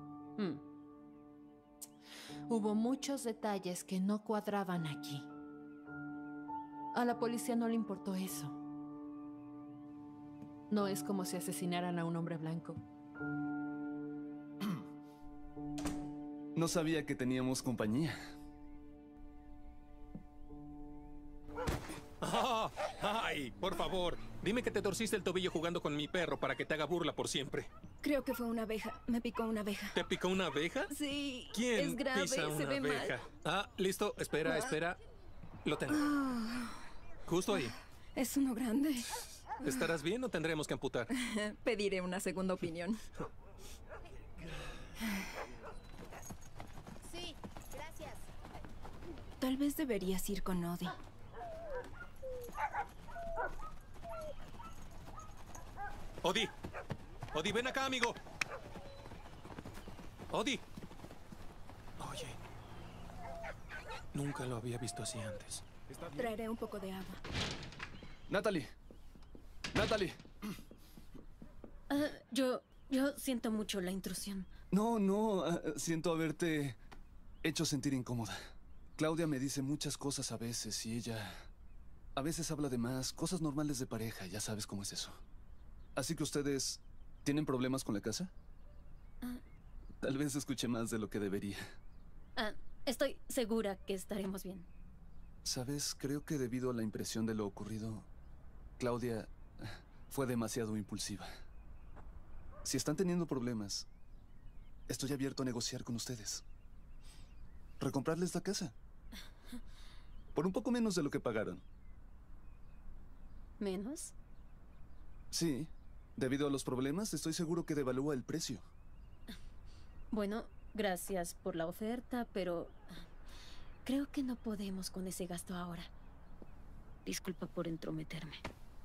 Hubo muchos detalles que no cuadraban aquí. A la policía no le importó eso. No es como si asesinaran a un hombre blanco. No sabía que teníamos compañía. ¡Ah! ¡Ay! Por favor, dime que te torciste el tobillo jugando con mi perro para que te haga burla por siempre. Creo que fue una abeja. Me picó una abeja. ¿Te picó una abeja? Sí. ¿Quién es grave, pisa una se ve abeja? mal. Ah, listo. Espera, espera. Lo tengo. Justo ahí. Es uno grande. ¿Estarás bien o tendremos que amputar? Pediré una segunda opinión. Sí, gracias. Tal vez deberías ir con Odie. Odie. Odie, ven acá, amigo. Odie. Oye. Nunca lo había visto así antes. Traeré un poco de agua. Natalie. Natalie. Yo siento mucho la intrusión. No, siento haberte hecho sentir incómoda. Claudia me dice muchas cosas a veces y ella a veces habla de más, cosas normales de pareja, ya sabes cómo es eso. Así que ustedes tienen problemas con la casa. Tal vez escuché más de lo que debería. Estoy segura que estaremos bien. Sabes, creo que debido a la impresión de lo ocurrido, Claudia fue demasiado impulsiva. Si están teniendo problemas, estoy abierto a negociar con ustedes. Recomprarles la casa. Por un poco menos de lo que pagaron. ¿Menos? Sí. Debido a los problemas, estoy seguro que devalúa el precio. Bueno, gracias por la oferta, pero creo que no podemos con ese gasto ahora. Disculpa por entrometerme.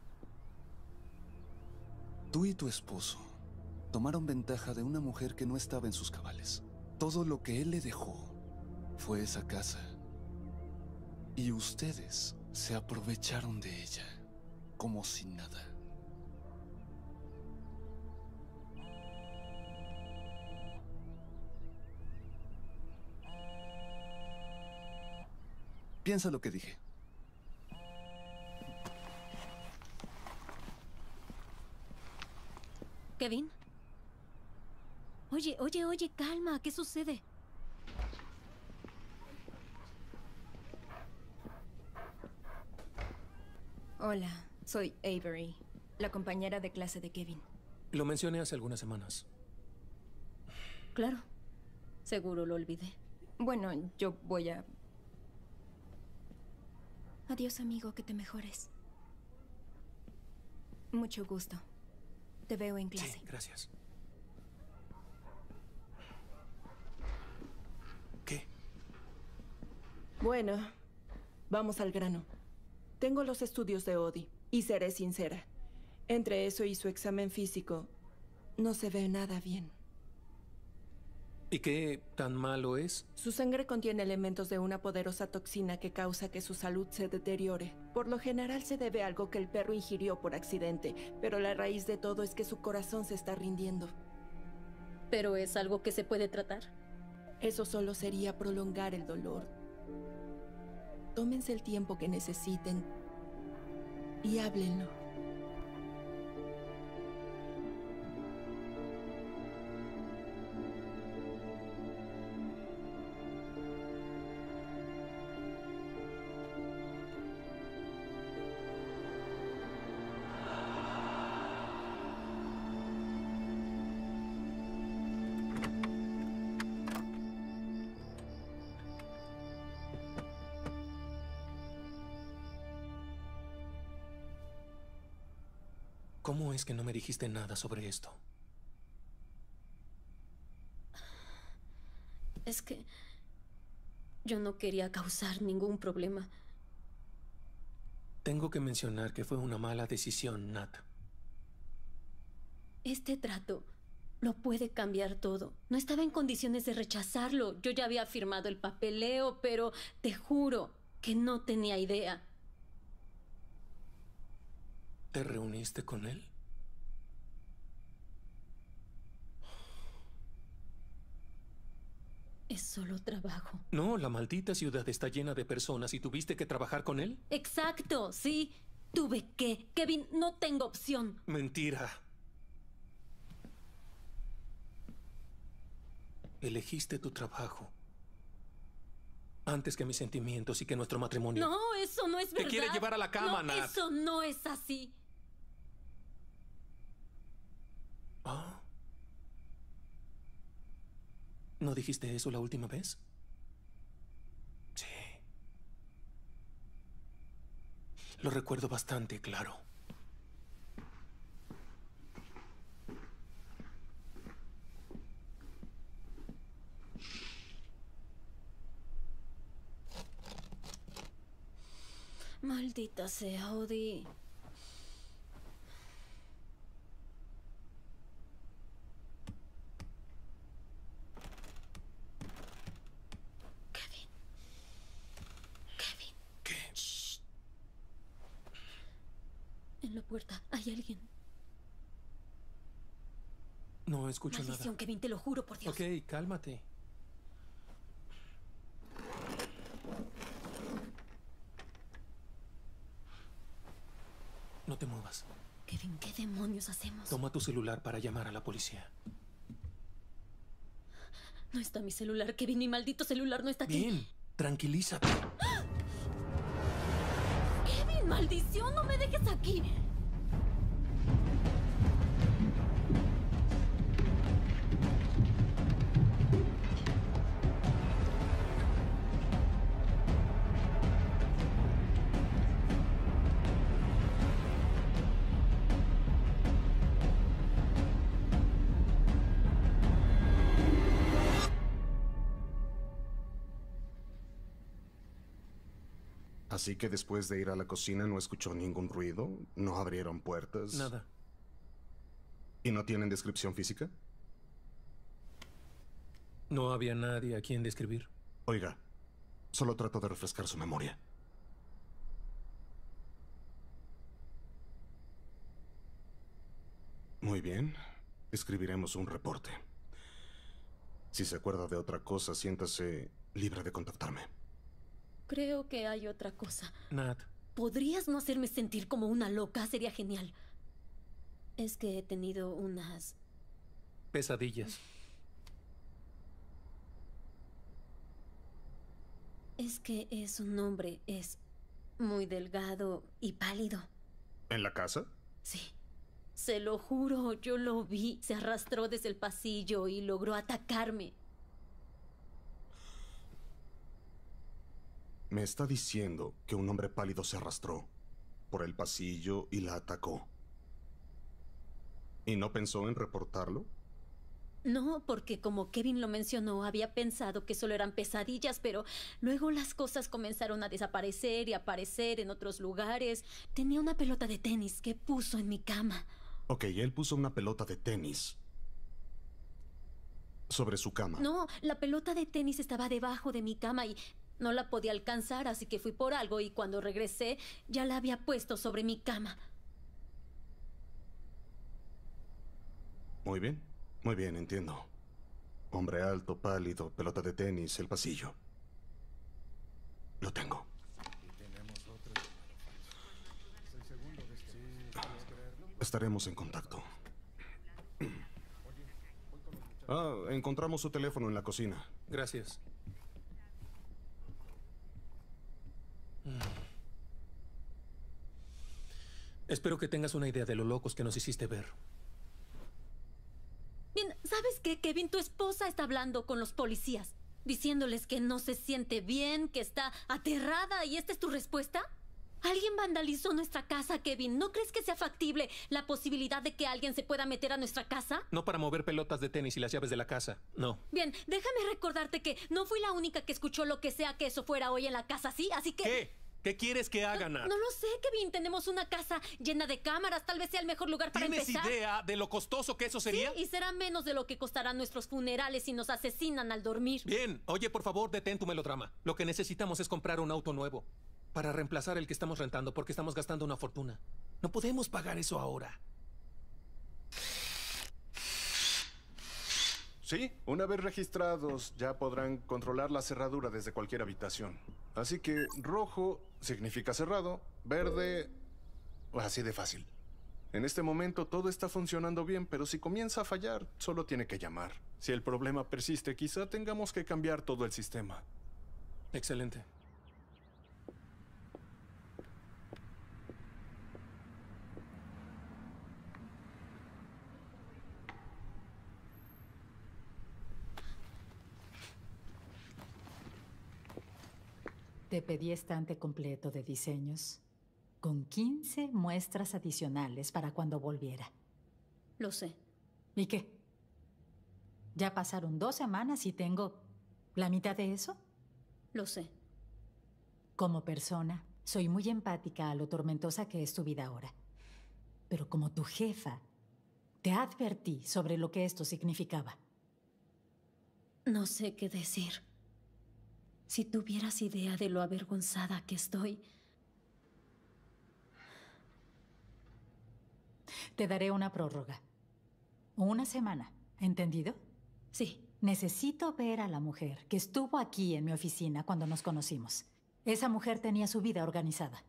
Tú y tu esposo tomaron ventaja de una mujer que no estaba en sus cabales. Todo lo que él le dejó fue esa casa. Y ustedes se aprovecharon de ella como si nada. Piensa lo que dije. ¿Kevin? Oye, calma. ¿Qué sucede? Hola, soy Avery, la compañera de clase de Kevin. Lo mencioné hace algunas semanas. Claro. Seguro lo olvidé. Bueno, yo voy a... Adiós, amigo, que te mejores. Mucho gusto. Te veo en clase. Sí, gracias. Bueno, vamos al grano. Tengo los estudios de Odie, y seré sincera. Entre eso y su examen físico, no se ve nada bien. ¿Y qué tan malo es? Su sangre contiene elementos de una poderosa toxina que causa que su salud se deteriore. Por lo general se debe a algo que el perro ingirió por accidente, pero la raíz de todo es que su corazón se está rindiendo. ¿Pero es algo que se puede tratar? Eso solo sería prolongar el dolor. Tómense el tiempo que necesiten y háblenlo. ¿Cómo es que no me dijiste nada sobre esto? Es que yo no quería causar ningún problema. Tengo que mencionar que fue una mala decisión, Nat. Este trato lo puede cambiar todo. No estaba en condiciones de rechazarlo. Yo ya había firmado el papeleo, pero te juro que no tenía idea. ¿Te reuniste con él? Es solo trabajo. No, la maldita ciudad está llena de personas y tuviste que trabajar con él. Exacto, sí. Tuve que. Kevin, no tengo opción. Mentira. Elegiste tu trabajo antes que mis sentimientos y que nuestro matrimonio. No, eso no es verdad. Te quiere llevar a la cama, no, Nat. Eso no es así. ¿Ah? ¿No dijiste eso la última vez? Sí. Lo recuerdo bastante claro. Maldita sea, Odie. Kevin. ¿Qué? Shh. En la puerta hay alguien. No escucho Maldición, nada. Kevin, te lo juro por Dios. Ok, cálmate. No te muevas. Kevin, ¿qué demonios hacemos? Toma tu celular para llamar a la policía. No está mi celular, Kevin. Mi maldito celular no está aquí. Bien, tranquilízate. Kevin, maldición, no me dejes aquí. Así que después de ir a la cocina no escuchó ningún ruido, no abrieron puertas. Nada. ¿Y no tienen descripción física? No había nadie a quien describir. Oiga, solo trato de refrescar su memoria. Muy bien, escribiremos un reporte. Si se acuerda de otra cosa, siéntase libre de contactarme. Creo que hay otra cosa. Nat. ¿Podrías no hacerme sentir como una loca? Sería genial. Es que he tenido unas... pesadillas. Es que es un hombre, es muy delgado y pálido. ¿En la casa? Sí. Se lo juro, yo lo vi. Se arrastró desde el pasillo y logró atacarme. Me está diciendo que un hombre pálido se arrastró por el pasillo y la atacó. ¿Y no pensó en reportarlo? No, porque como Kevin lo mencionó, había pensado que solo eran pesadillas, pero luego las cosas comenzaron a desaparecer y aparecer en otros lugares. Tenía una pelota de tenis que puso en mi cama. Ok, él puso una pelota de tenis sobre su cama. No, la pelota de tenis estaba debajo de mi cama y no la podía alcanzar, así que fui por algo y cuando regresé ya la había puesto sobre mi cama. Muy bien, entiendo. Hombre alto, pálido, pelota de tenis, el pasillo. Lo tengo. Estaremos en contacto. Encontramos su teléfono en la cocina. Gracias. Espero que tengas una idea de lo locos que nos hiciste ver. Bien, ¿sabes qué, Kevin? Tu esposa está hablando con los policías, diciéndoles que no se siente bien, que está aterrada, ¿y esta es tu respuesta? Alguien vandalizó nuestra casa, Kevin. ¿No crees que sea factible la posibilidad de que alguien se pueda meter a nuestra casa? No para mover pelotas de tenis y las llaves de la casa, no. Bien, déjame recordarte que no fui la única que escuchó lo que sea que eso fuera hoy en la casa, ¿sí? Así que... ¿Qué? ¿Qué quieres que haga, Nat? No lo sé, Kevin. Tenemos una casa llena de cámaras. Tal vez sea el mejor lugar para empezar. ¿Tienes idea de lo costoso que eso sería? Sí, y será menos de lo que costarán nuestros funerales si nos asesinan al dormir. Bien. Oye, por favor, detén tu melodrama. Lo que necesitamos es comprar un auto nuevo para reemplazar el que estamos rentando porque estamos gastando una fortuna. No podemos pagar eso ahora. Sí, una vez registrados ya podrán controlar la cerradura desde cualquier habitación. Así que rojo significa cerrado, verde, así de fácil. En este momento todo está funcionando bien, pero si comienza a fallar, solo tiene que llamar. Si el problema persiste, quizá tengamos que cambiar todo el sistema. Excelente. Te pedí estante completo de diseños, con 15 muestras adicionales para cuando volviera. Lo sé. ¿Y qué? ¿Ya pasaron 2 semanas y tengo la mitad de eso? Lo sé. Como persona, soy muy empática a lo tormentosa que es tu vida ahora. Pero como tu jefa, te advertí sobre lo que esto significaba. No sé qué decir. Si tuvieras idea de lo avergonzada que estoy. Te daré una prórroga. 1 semana, ¿entendido? Sí. Necesito ver a la mujer que estuvo aquí en mi oficina cuando nos conocimos. Esa mujer tenía su vida organizada.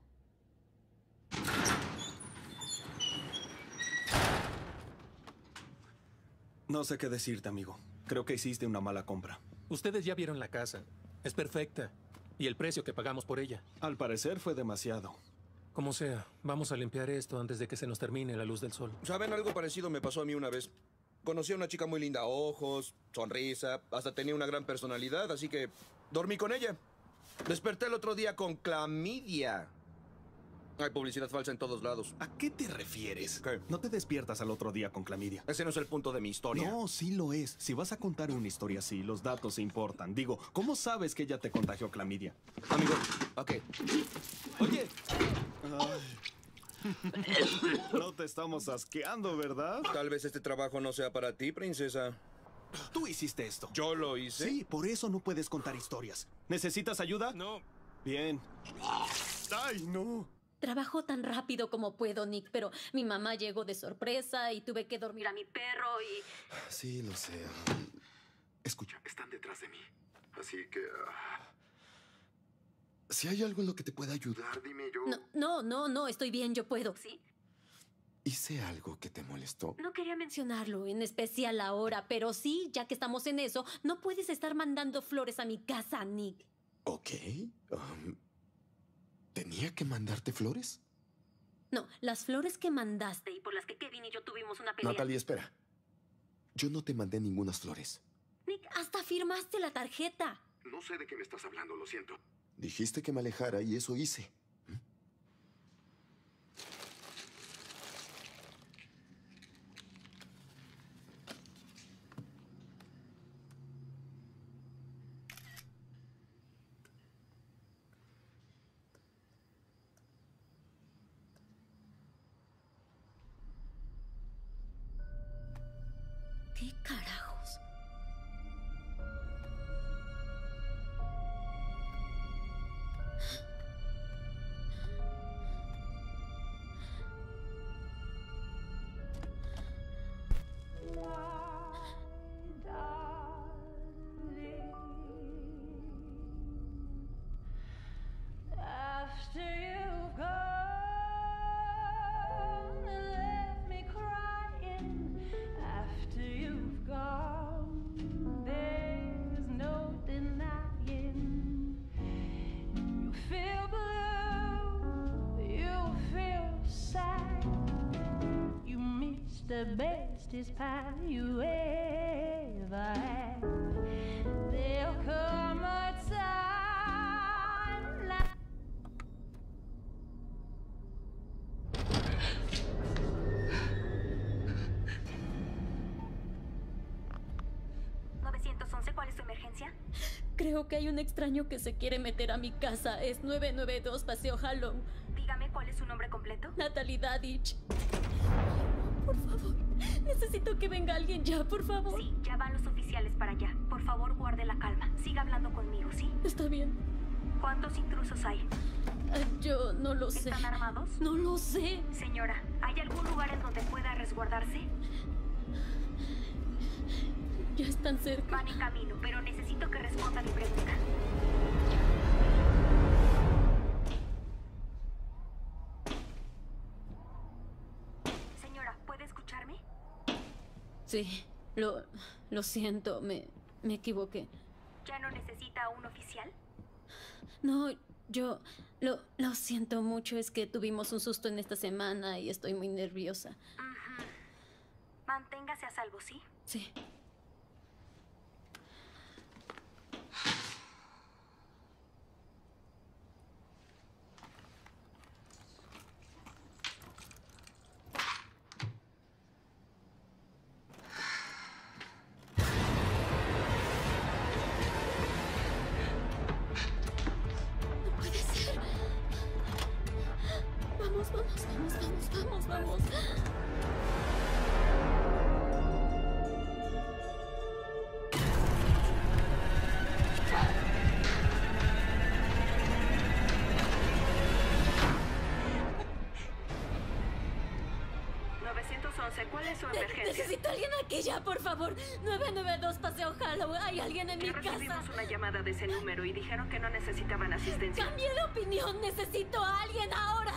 No sé qué decirte, amigo. Creo que hiciste una mala compra. Ustedes ya vieron la casa. Es perfecta. Y el precio que pagamos por ella. Al parecer fue demasiado. Como sea, vamos a limpiar esto antes de que se nos termine la luz del sol. ¿Saben? Algo parecido me pasó a mí una vez. Conocí a una chica muy linda, ojos, sonrisa, hasta tenía una gran personalidad, así que dormí con ella. Desperté el otro día con clamidia. Hay publicidad falsa en todos lados. ¿A qué te refieres? ¿Qué? No te despiertas al otro día con clamidia. Ese no es el punto de mi historia. No, sí lo es. Si vas a contar una historia así, los datos importan. Digo, ¿cómo sabes que ella te contagió clamidia? Amigo, ok. Oye. No te estamos asqueando, ¿verdad? Tal vez este trabajo no sea para ti, princesa. Tú hiciste esto. ¿Yo lo hice? Sí, por eso no puedes contar historias. ¿Necesitas ayuda? No. Bien. ¡Ay, no! Trabajo tan rápido como puedo, Nick, pero mi mamá llegó de sorpresa y tuve que dormir a mi perro y... Sí, lo sé. Escucha, están detrás de mí. Así que... si hay algo en lo que te pueda ayudar, dime yo. No, estoy bien, yo puedo, ¿sí? ¿Hice algo que te molestó? No quería mencionarlo, en especial ahora, pero sí, ya que estamos en eso, no puedes estar mandando flores a mi casa, Nick. Ok. ¿Tenía que mandarte flores? No, las flores que mandaste y por las que Kevin y yo tuvimos una pelea... Natalie, espera. Yo no te mandé ningunas flores. Nick, hasta firmaste la tarjeta. No sé de qué me estás hablando, lo siento. Dijiste que me alejara y eso hice. ¿Qué carajos? The bestest pie you ever had. There'll come a time like... ¿911? ¿Cuál es tu emergencia? Creo que hay un extraño que se quiere meter a mi casa. Es 992 Paseo Hallow. Dígame, ¿cuál es su nombre completo? Natalie Dadich. Por favor, necesito que venga alguien ya, por favor. Sí, ya van los oficiales para allá. Por favor, guarde la calma. Siga hablando conmigo, ¿sí? Está bien. ¿Cuántos intrusos hay? Yo no lo sé. ¿Están armados? No lo sé. Señora, ¿hay algún lugar en donde pueda resguardarse? Ya están cerca. Van en camino, pero necesito que responda mi pregunta. Señora, ¿puede escucharme? Sí, lo siento, me equivoqué. ¿Ya no necesita a un oficial? No, yo lo siento mucho, es que tuvimos un susto en esta semana y estoy muy nerviosa. Manténgase a salvo, ¿sí? Sí. Vamos. ¿Cuál es su emergencia? Necesito a alguien aquí ya, por favor. 992 Paseo Hallow. ¿Hay alguien en mi casa? Recibimos una llamada de ese número y dijeron que no necesitaban asistencia. Cambié de opinión. Necesito a alguien ahora.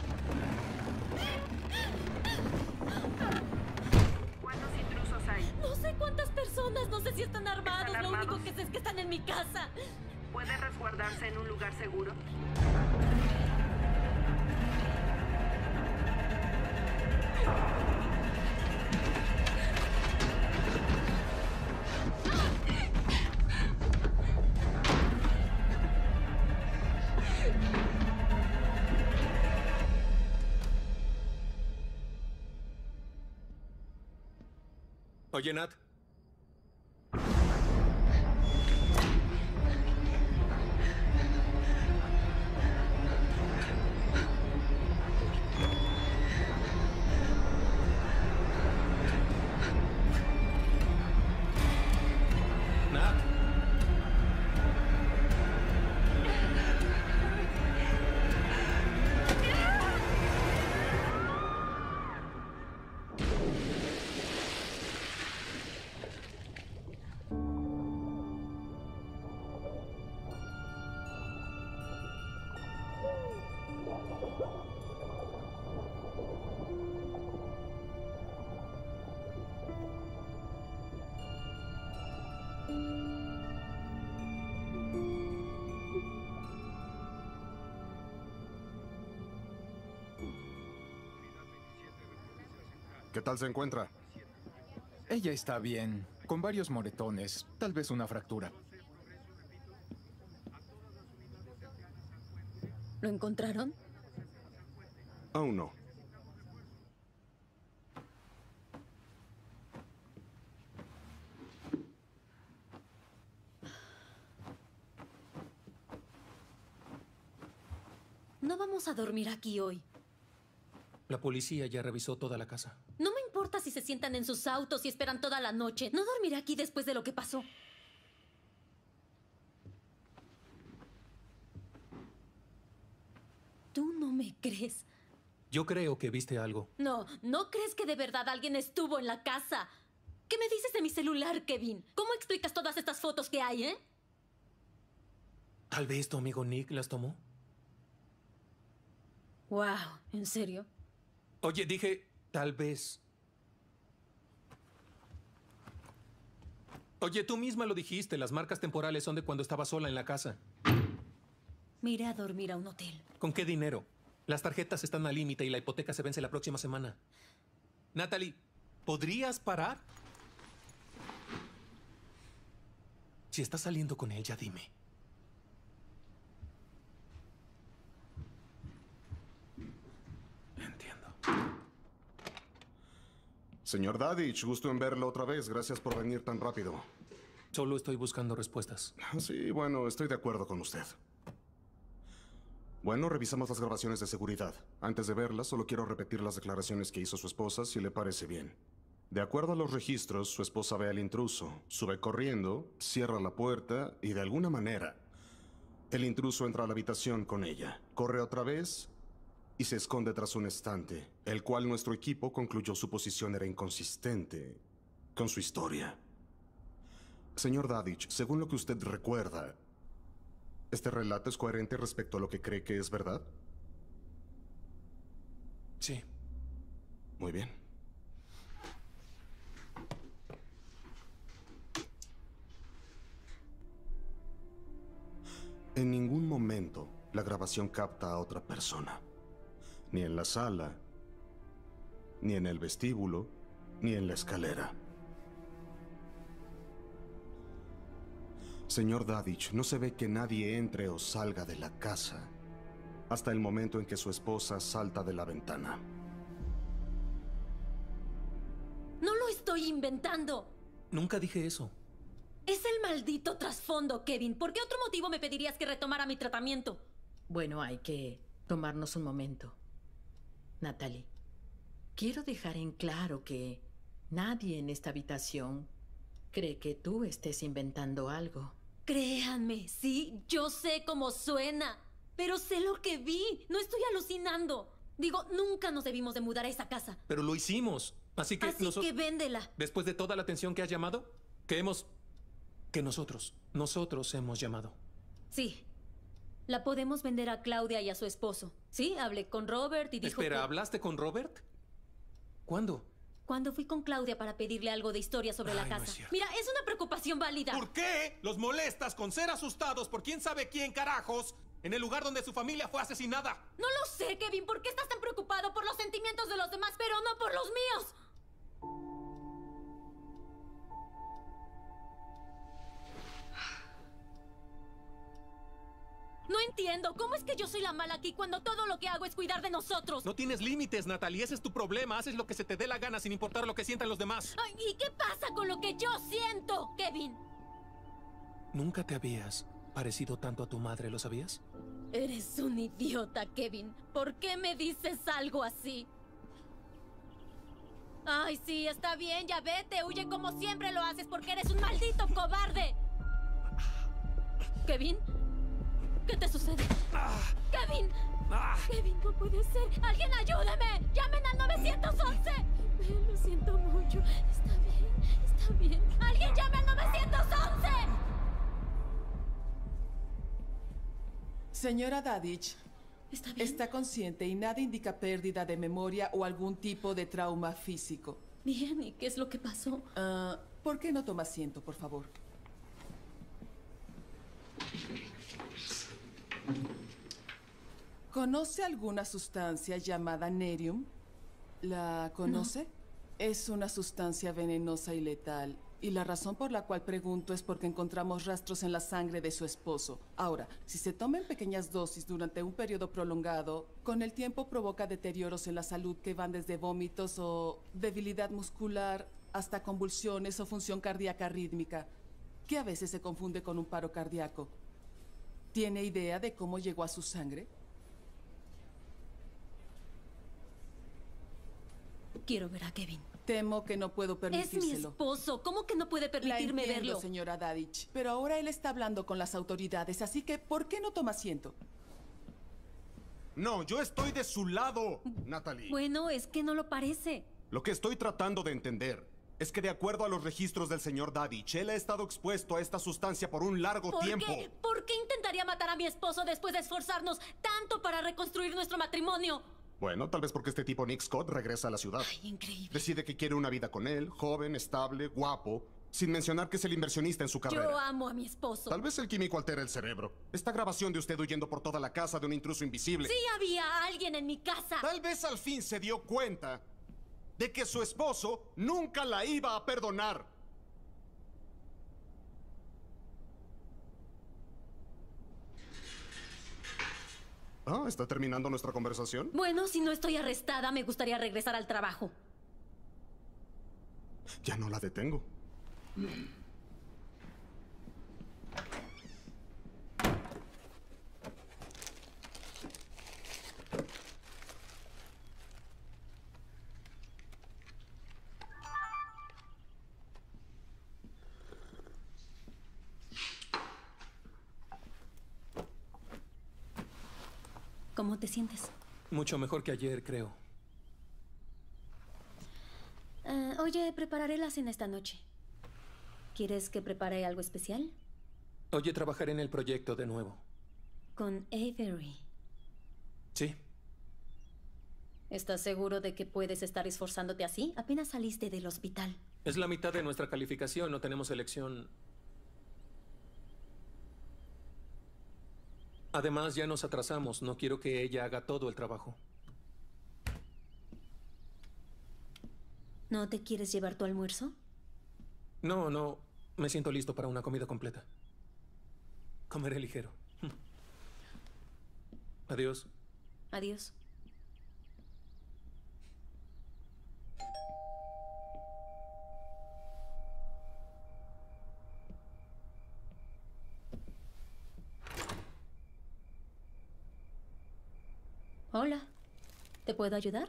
¿Cuántos intrusos hay? No sé cuántas personas. No sé si están armados. ¿Están armados? Lo único que sé es que están en mi casa. ¿Puede resguardarse en un lugar seguro? Oye, Nat. ¿Qué tal se encuentra? Ella está bien, con varios moretones, tal vez una fractura. ¿Lo encontraron? Aún no. No vamos a dormir aquí hoy. La policía ya revisó toda la casa. No me importa si se sientan en sus autos y esperan toda la noche. No dormiré aquí después de lo que pasó. ¿Tú no me crees? Yo creo que viste algo. No, ¿no crees que de verdad alguien estuvo en la casa? ¿Qué me dices de mi celular, Kevin? ¿Cómo explicas todas estas fotos que hay, Tal vez tu amigo Nick las tomó. Wow, ¿en serio? Oye, dije, tal vez. Oye, tú misma lo dijiste, las marcas temporales son de cuando estaba sola en la casa. Me iré a dormir a un hotel. ¿Con qué dinero? Las tarjetas están al límite y la hipoteca se vence la próxima semana. Natalie, ¿podrías parar? Si estás saliendo con él, ya dime. Señor Dadich, gusto en verlo otra vez. Gracias por venir tan rápido. Solo estoy buscando respuestas. Sí, bueno, estoy de acuerdo con usted. Bueno, revisamos las grabaciones de seguridad. Antes de verlas, solo quiero repetir las declaraciones que hizo su esposa, si le parece bien. De acuerdo a los registros, su esposa ve al intruso, sube corriendo, cierra la puerta y de alguna manera, el intruso entra a la habitación con ella. Corre otra vez y se esconde tras un estante, el cual nuestro equipo concluyó su posición era inconsistente con su historia. Señor Dadich, según lo que usted recuerda, ¿este relato es coherente respecto a lo que cree que es verdad? Sí. Muy bien. En ningún momento la grabación capta a otra persona. Ni en la sala, ni en el vestíbulo, ni en la escalera. Señor Dadich, no se ve que nadie entre o salga de la casa hasta el momento en que su esposa salta de la ventana. No lo estoy inventando. Nunca dije eso. Es el maldito trasfondo, Kevin. ¿Por qué otro motivo me pedirías que retomara mi tratamiento? Bueno, hay que tomarnos un momento. Natalie, quiero dejar en claro que nadie en esta habitación cree que tú estés inventando algo. Créanme, sí, yo sé cómo suena, pero sé lo que vi. No estoy alucinando. Digo, nunca nos debimos de mudar a esa casa. Pero lo hicimos. Así que que véndela. Después de toda la atención que has llamado, que nosotros hemos llamado. Sí. La podemos vender a Claudia y a su esposo. Sí, hablé con Robert y dijo Espera, ¿hablaste con Robert? ¿Cuándo? Cuando fui con Claudia para pedirle algo de historia sobre la casa. Mira, es una preocupación válida. ¿Por qué los molestas con ser asustados por quién sabe quién carajos en el lugar donde su familia fue asesinada? No lo sé, Kevin. ¿Por qué estás tan preocupado por los sentimientos de los demás, pero no por los míos? No entiendo. ¿Cómo es que yo soy la mala aquí cuando todo lo que hago es cuidar de nosotros? No tienes límites, Natalie. Ese es tu problema. Haces lo que se te dé la gana sin importar lo que sientan los demás. Ay, ¿y qué pasa con lo que yo siento, Kevin? Nunca te habías parecido tanto a tu madre, ¿lo sabías? Eres un idiota, Kevin. ¿Por qué me dices algo así? Ay, sí, está bien, ya vete. Huye como siempre lo haces porque eres un maldito cobarde. ¿Kevin? ¿Qué te sucede? ¡Kevin! ¡Kevin, no puede ser! ¡Alguien ayúdeme! ¡Llamen al 911! Lo siento mucho. Está bien, está bien. ¡Alguien llame al 911! Señora Dadich, está consciente y nada indica pérdida de memoria o algún tipo de trauma físico. Bien, ¿y qué es lo que pasó? ¿Por qué no toma asiento, por favor? ¿Conoce alguna sustancia llamada nerium? ¿La conoce? No. Es una sustancia venenosa y letal. Y la razón por la cual pregunto es porque encontramos rastros en la sangre de su esposo. Ahora, si se toma en pequeñas dosis durante un periodo prolongado, con el tiempo provoca deterioros en la salud que van desde vómitos o debilidad muscular hasta convulsiones o función cardíaca rítmica, que a veces se confunde con un paro cardíaco. ¿Tiene idea de cómo llegó a su sangre? Quiero ver a Kevin. Temo que no puedo permitírselo. Es mi esposo. ¿Cómo que no puede permitirme La entiendo, verlo? señora Dadich. Pero ahora él está hablando con las autoridades, así que ¿por qué no toma asiento? No, yo estoy de su lado, Natalie. Bueno, es que no lo parece. Lo que estoy tratando de entender es que de acuerdo a los registros del señor Dadich, él ha estado expuesto a esta sustancia por un largo tiempo. ¿Por qué intentaría matar a mi esposo después de esforzarnos tanto para reconstruir nuestro matrimonio? Bueno, tal vez porque este tipo Nick Scott regresa a la ciudad. Ay, increíble. Decide que quiere una vida con él, joven, estable, guapo, sin mencionar que es el inversionista en su carrera. Yo amo a mi esposo. Tal vez el químico altera el cerebro. Esta grabación de usted huyendo por toda la casa de un intruso invisible. Sí había alguien en mi casa. Tal vez al fin se dio cuenta de que su esposo nunca la iba a perdonar. Ah, ¿está terminando nuestra conversación? Bueno, si no estoy arrestada, me gustaría regresar al trabajo. Ya no la detengo. ¿Cómo te sientes? Mucho mejor que ayer, creo. Oye, prepararé la cena esta noche. ¿Quieres que prepare algo especial? Oye, trabajaré en el proyecto de nuevo. Con Avery. Sí. ¿Estás seguro de que puedes estar esforzándote así? Apenas saliste del hospital. Es la mitad de nuestra calificación, no tenemos elección. Además, ya nos atrasamos. No quiero que ella haga todo el trabajo. ¿No te quieres llevar tu almuerzo? No. Me siento listo para una comida completa. Comeré ligero. Adiós. Adiós. Hola. ¿Te puedo ayudar?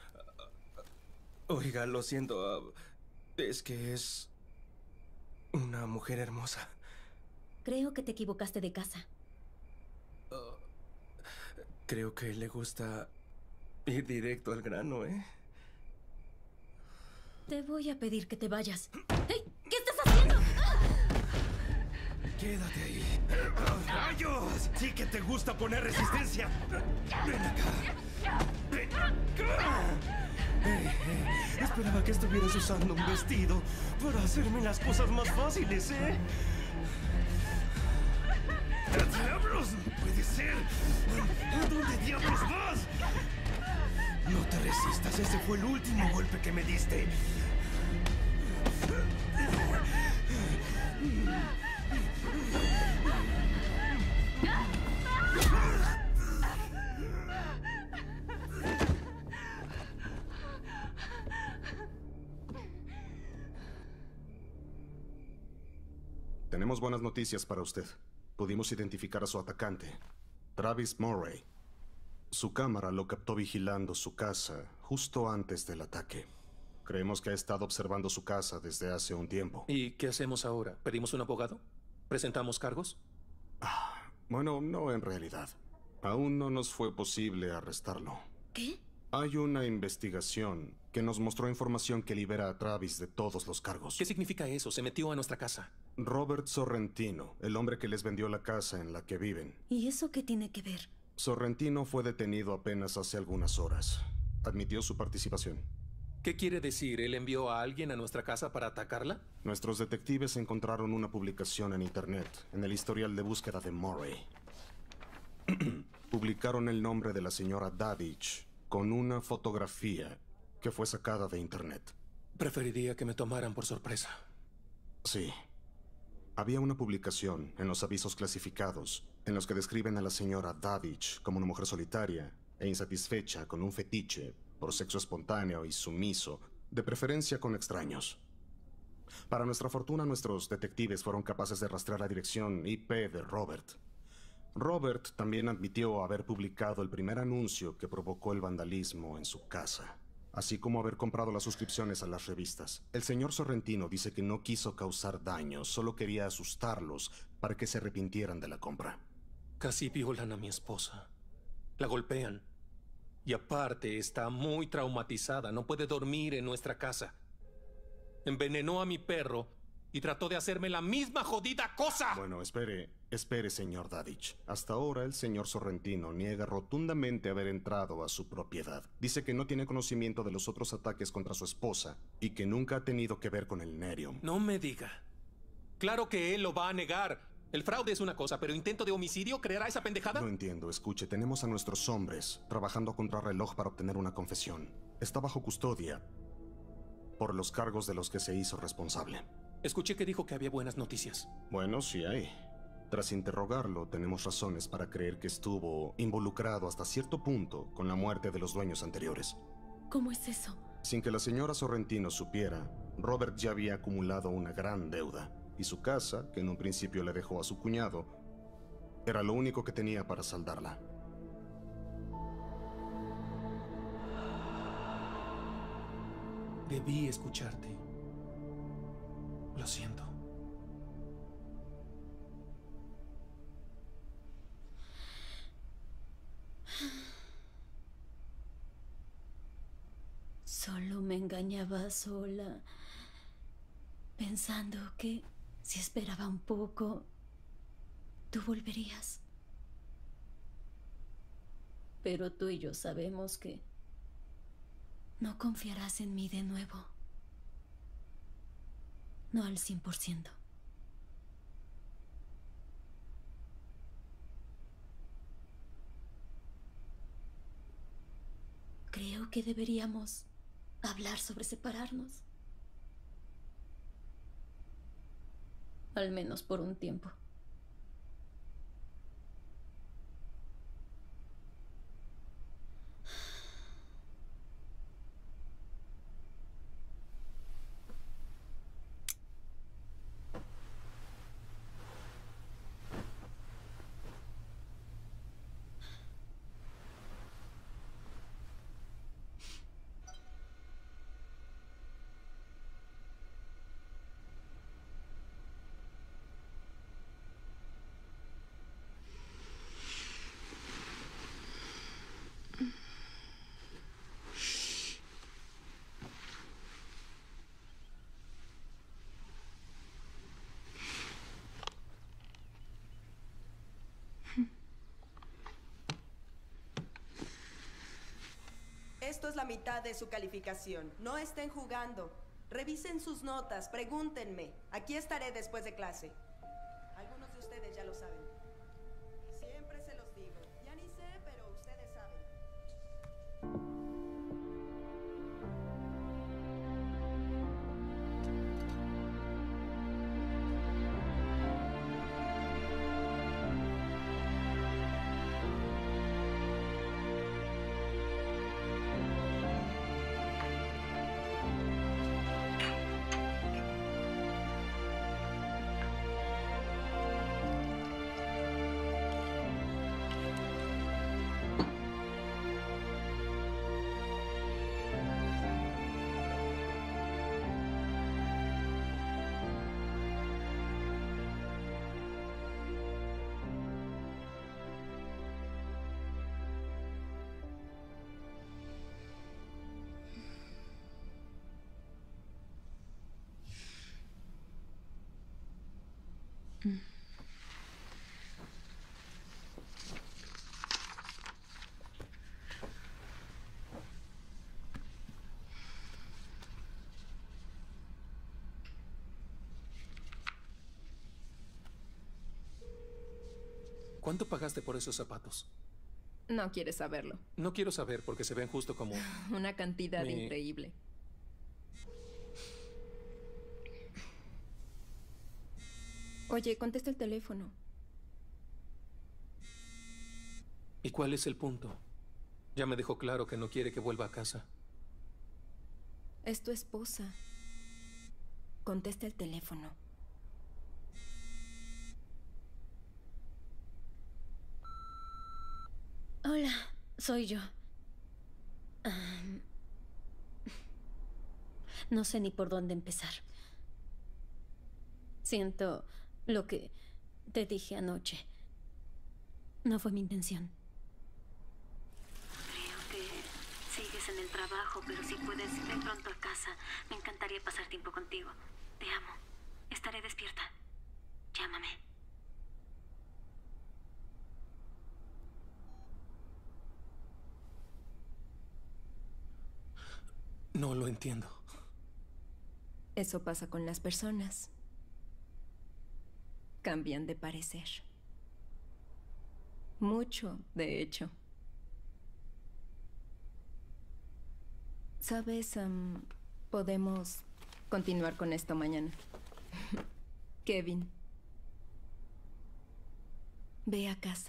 Oiga, lo siento. Es que es una mujer hermosa. Creo que te equivocaste de casa. Creo que le gusta ir directo al grano, ¿eh? Te voy a pedir que te vayas. ¡Hey! ¿Qué estás haciendo? Quédate ahí. ¡Rayos! Sí que te gusta poner resistencia. Ven acá. Ven acá. Esperaba que estuvieras usando un vestido para hacerme las cosas más fáciles, ¿eh? ¡Diablos! ¡No puede ser! ¿A dónde diablos vas? No te resistas, ese fue el último golpe que me diste. tenemos buenas noticias para usted. Pudimos identificar a su atacante, Travis Murray. Su cámara lo captó vigilando su casa justo antes del ataque. Creemos que ha estado observando su casa desde hace un tiempo. ¿Y qué hacemos ahora? ¿Pedimos un abogado? ¿Presentamos cargos? Bueno, no en realidad. Aún no nos fue posible arrestarlo. ¿Qué? Hay una investigación que nos mostró información que libera a Travis de todos los cargos. ¿Qué significa eso? Se metió a nuestra casa. Robert Sorrentino, el hombre que les vendió la casa en la que viven. ¿Y eso qué tiene que ver? Sorrentino fue detenido apenas hace algunas horas. Admitió su participación. ¿Qué quiere decir? ¿Él envió a alguien a nuestra casa para atacarla? Nuestros detectives encontraron una publicación en internet, en el historial de búsqueda de Murray. Publicaron el nombre de la señora Dadich con una fotografía que fue sacada de internet. Preferiría que me tomaran por sorpresa. Sí. Había una publicación en los avisos clasificados en los que describen a la señora Dadich como una mujer solitaria e insatisfecha con un fetiche por sexo espontáneo y sumiso, de preferencia con extraños. Para nuestra fortuna, nuestros detectives fueron capaces de rastrear la dirección IP de Robert. Robert también admitió haber publicado el primer anuncio que provocó el vandalismo en su casa, así como haber comprado las suscripciones a las revistas. El señor Sorrentino dice que no quiso causar daño, solo quería asustarlos para que se arrepintieran de la compra. Casi violan a mi esposa. La golpean. Y aparte está muy traumatizada, no puede dormir en nuestra casa. Envenenó a mi perro y trató de hacerme la misma jodida cosa. Bueno, espere, señor Dadich. Hasta ahora el señor Sorrentino niega rotundamente haber entrado a su propiedad. Dice que no tiene conocimiento de los otros ataques contra su esposa y que nunca ha tenido que ver con el Nerium. No me diga. Claro que él lo va a negar. El fraude es una cosa, pero intento de homicidio, ¿creerá esa pendejada? No entiendo. Escuche, tenemos a nuestros hombres trabajando a contrarreloj para obtener una confesión. Está bajo custodia por los cargos de los que se hizo responsable. Escuché que dijo que había buenas noticias. Bueno, sí hay. Tras interrogarlo, tenemos razones para creer que estuvo involucrado hasta cierto punto con la muerte de los dueños anteriores. ¿Cómo es eso? Sin que la señora Sorrentino supiera, Robert ya había acumulado una gran deuda, y su casa, que en un principio le dejó a su cuñado, era lo único que tenía para saldarla. Debí escucharte. Lo siento. Solo me engañaba sola, pensando que si esperaba un poco, tú volverías. Pero tú y yo sabemos que no confiarás en mí de nuevo. No al 100%. Creo que deberíamos hablar sobre separarnos. Al menos por un tiempo. Esto es la mitad de su calificación. No estén jugando. Revisen sus notas, pregúntenme. Aquí estaré después de clase. Algunos de ustedes ya lo saben. Siempre se los digo. Ya ni sé, pero ustedes saben. ¿Cuánto pagaste por esos zapatos? No quieres saberlo. No quiero saber porque se ven justo como... Una cantidad Mi- increíble. Oye, contesta el teléfono. ¿Y cuál es el punto? Ya me dejó claro que no quiere que vuelva a casa. Es tu esposa. Contesta el teléfono. Hola, soy yo. No sé ni por dónde empezar. Siento lo que te dije anoche. No fue mi intención. Creo que sigues en el trabajo, pero si puedes, ven pronto a casa. Me encantaría pasar tiempo contigo. Te amo. Estaré despierta. Llámame. No lo entiendo. Eso pasa con las personas. Cambian de parecer. Mucho, de hecho. ¿Sabes? Podemos continuar con esto mañana. Kevin. Ve a casa.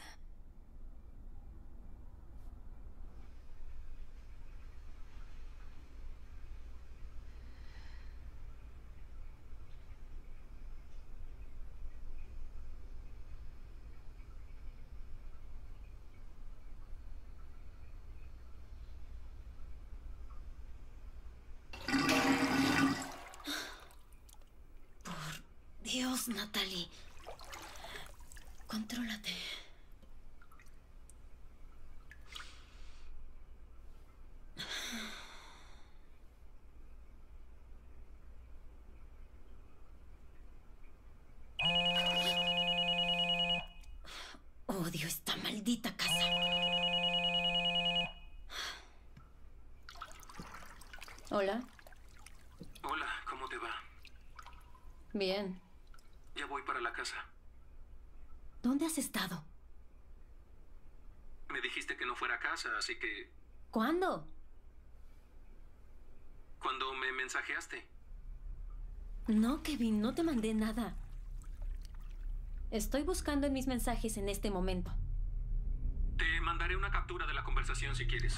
Dios, Natalie. Contrólate. Odio esta maldita casa. Hola. Hola, ¿cómo te va? Bien. Ya voy para la casa. ¿Dónde has estado? Me dijiste que no fuera a casa, así que... ¿Cuándo? Cuando me mensajeaste. No, Kevin, no te mandé nada. Estoy buscando en mis mensajes en este momento. Te mandaré una captura de la conversación si quieres.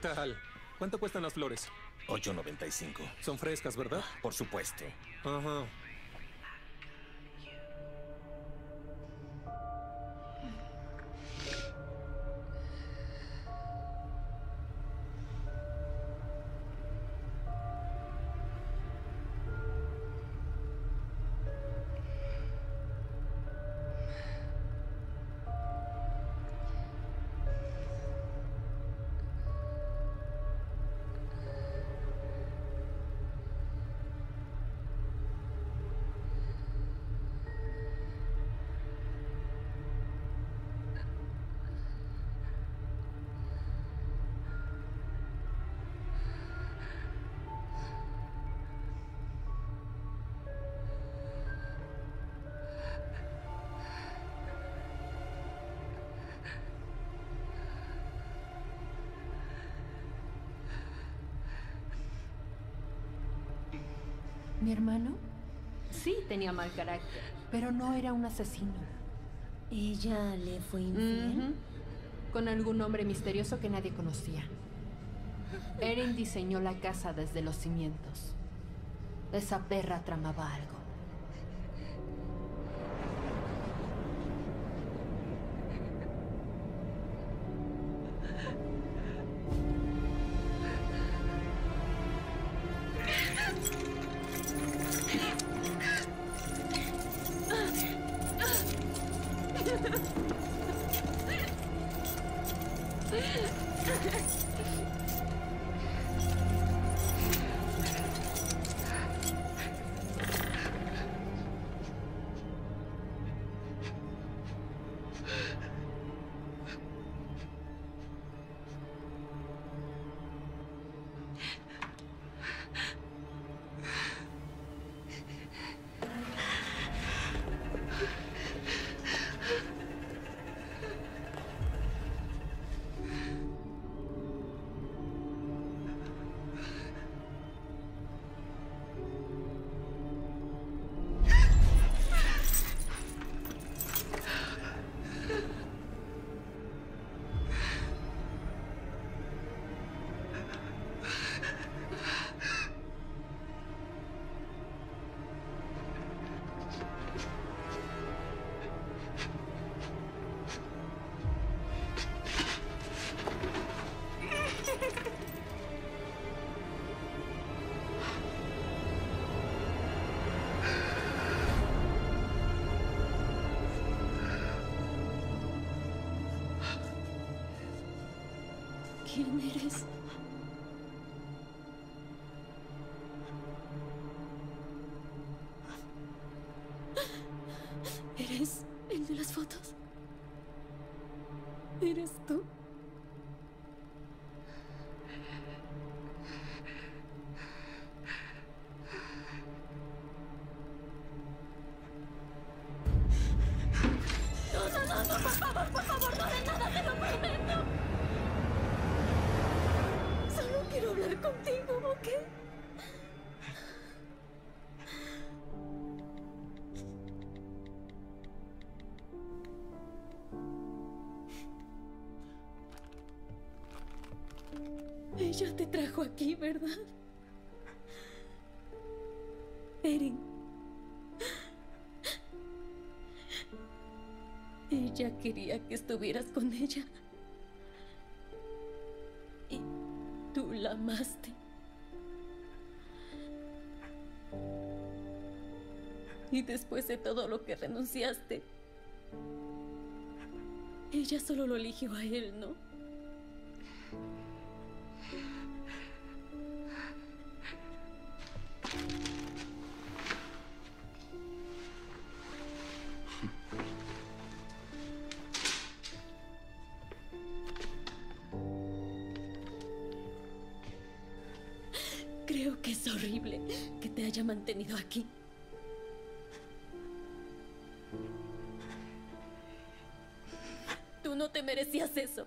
tal? ¿Cuánto cuestan las flores? $8.95. Son frescas, ¿verdad? Por supuesto. Ajá. ¿Mi hermano? Sí, tenía mal carácter, pero no era un asesino. ¿Ella le fue infiel? Con algún hombre misterioso que nadie conocía. Erin diseñó la casa desde los cimientos. Esa perra tramaba algo. ¿Quién eres? ¿Eres el de las fotos? ¿Eres tú? No, por favor, no de nada, te lo prometo. Solo quiero hablar contigo, ¿ok? Ella te trajo aquí, ¿verdad? Erin. Ella quería que estuvieras con ella. Y tú la amaste. Y después de todo lo que renunciaste, ella solo lo eligió a él, ¿no? Creo que es horrible que te haya mantenido aquí. Tú no te merecías eso.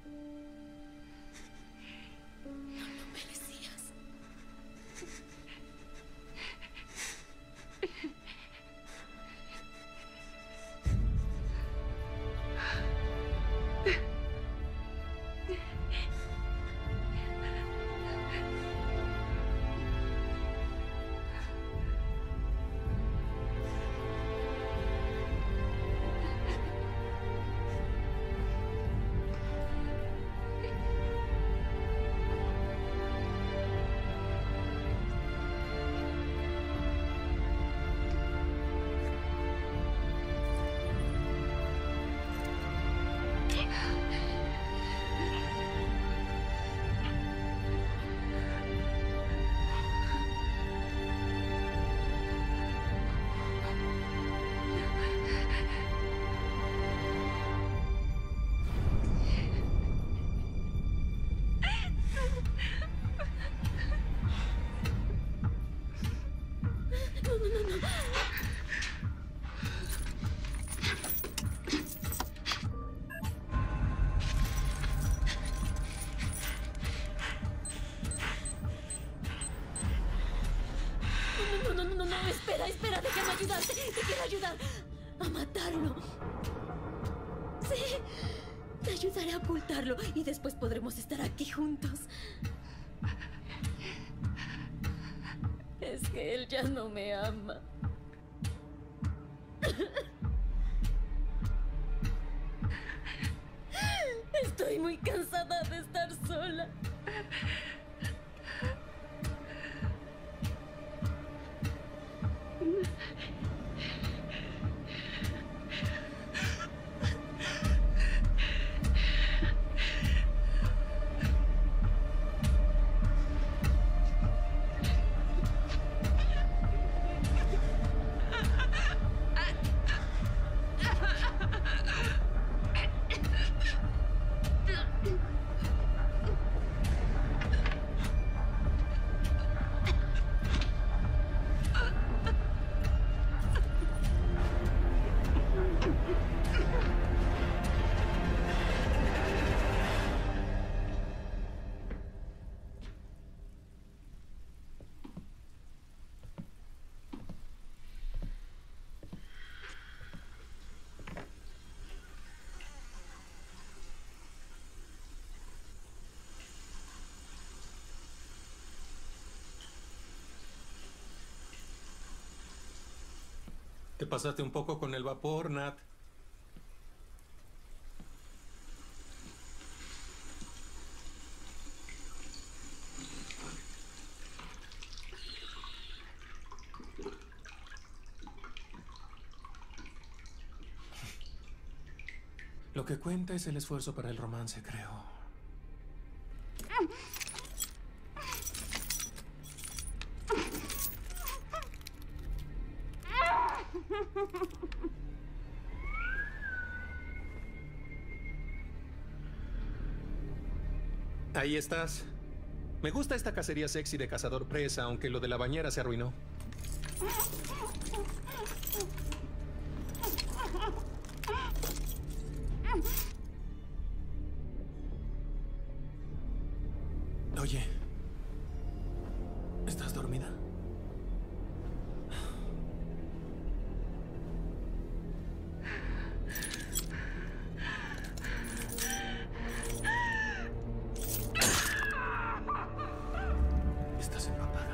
No lo merecías. No, espera, déjame ayudarte. Te quiero ayudar a matarlo. Sí, te ayudaré a ocultarlo y después podremos estar aquí juntos. Es que él ya no me ama. Estoy muy cansada de estar sola. Te pasaste un poco con el vapor, Nat. Lo que cuenta es el esfuerzo para el romance, creo. Ahí estás. Me gusta esta cacería sexy de cazador presa, aunque lo de la bañera se arruinó. Oye, ¿estás dormida? Estás empapada.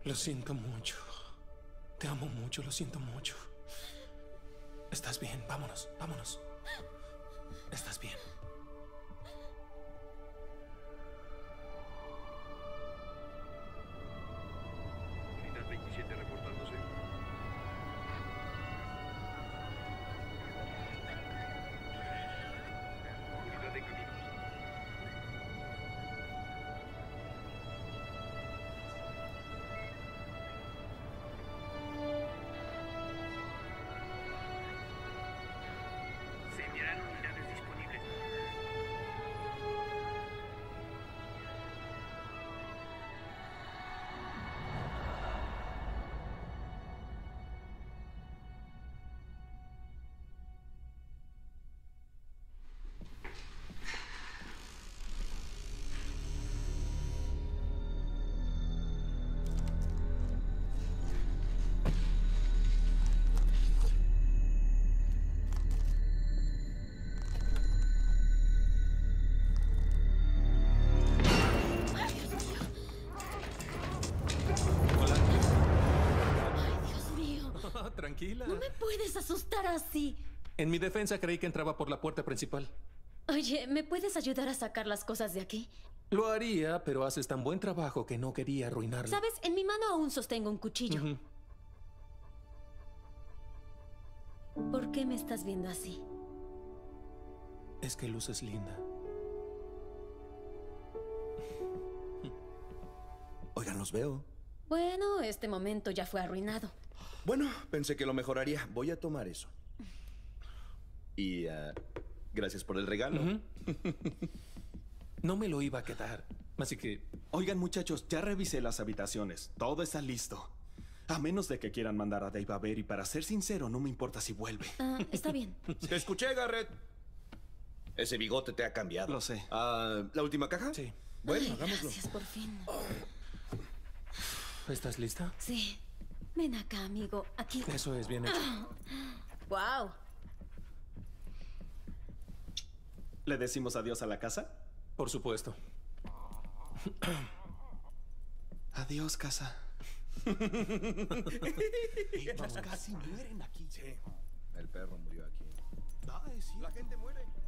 Lo siento mucho. Te amo mucho, lo siento mucho. Estás bien, vámonos, vámonos. Estás bien. Unidad 27 reportándose. Unidad de camino. Se enviarán unidades disponibles. Tranquila. No me puedes asustar así. En mi defensa creí que entraba por la puerta principal. Oye, ¿me puedes ayudar a sacar las cosas de aquí? Lo haría, pero haces tan buen trabajo que no quería arruinarlo. ¿Sabes? En mi mano aún sostengo un cuchillo. Ujú. ¿Por qué me estás viendo así? Es que luces linda. Oigan, los veo. Bueno, este momento ya fue arruinado. Bueno, pensé que lo mejoraría. Voy a tomar eso. Y gracias por el regalo. Ujú. No me lo iba a quedar. Así que... Oigan, muchachos, ya revisé las habitaciones. Todo está listo. A menos de que quieran mandar a Dave a ver, y para ser sincero, no me importa si vuelve. Está bien. Te escuché, Garrett. Ese bigote te ha cambiado. Lo sé. ¿La última caja? Sí. Bueno, Ay, hagámoslo. gracias, por fin. ¿Estás lista? Sí. Ven acá, amigo. Aquí. Eso es, bien hecho. Wow. ¿Le decimos adiós a la casa? Por supuesto. Adiós, casa. Ellos casi mueren aquí. Sí. El perro murió aquí. Ay, sí. La gente muere.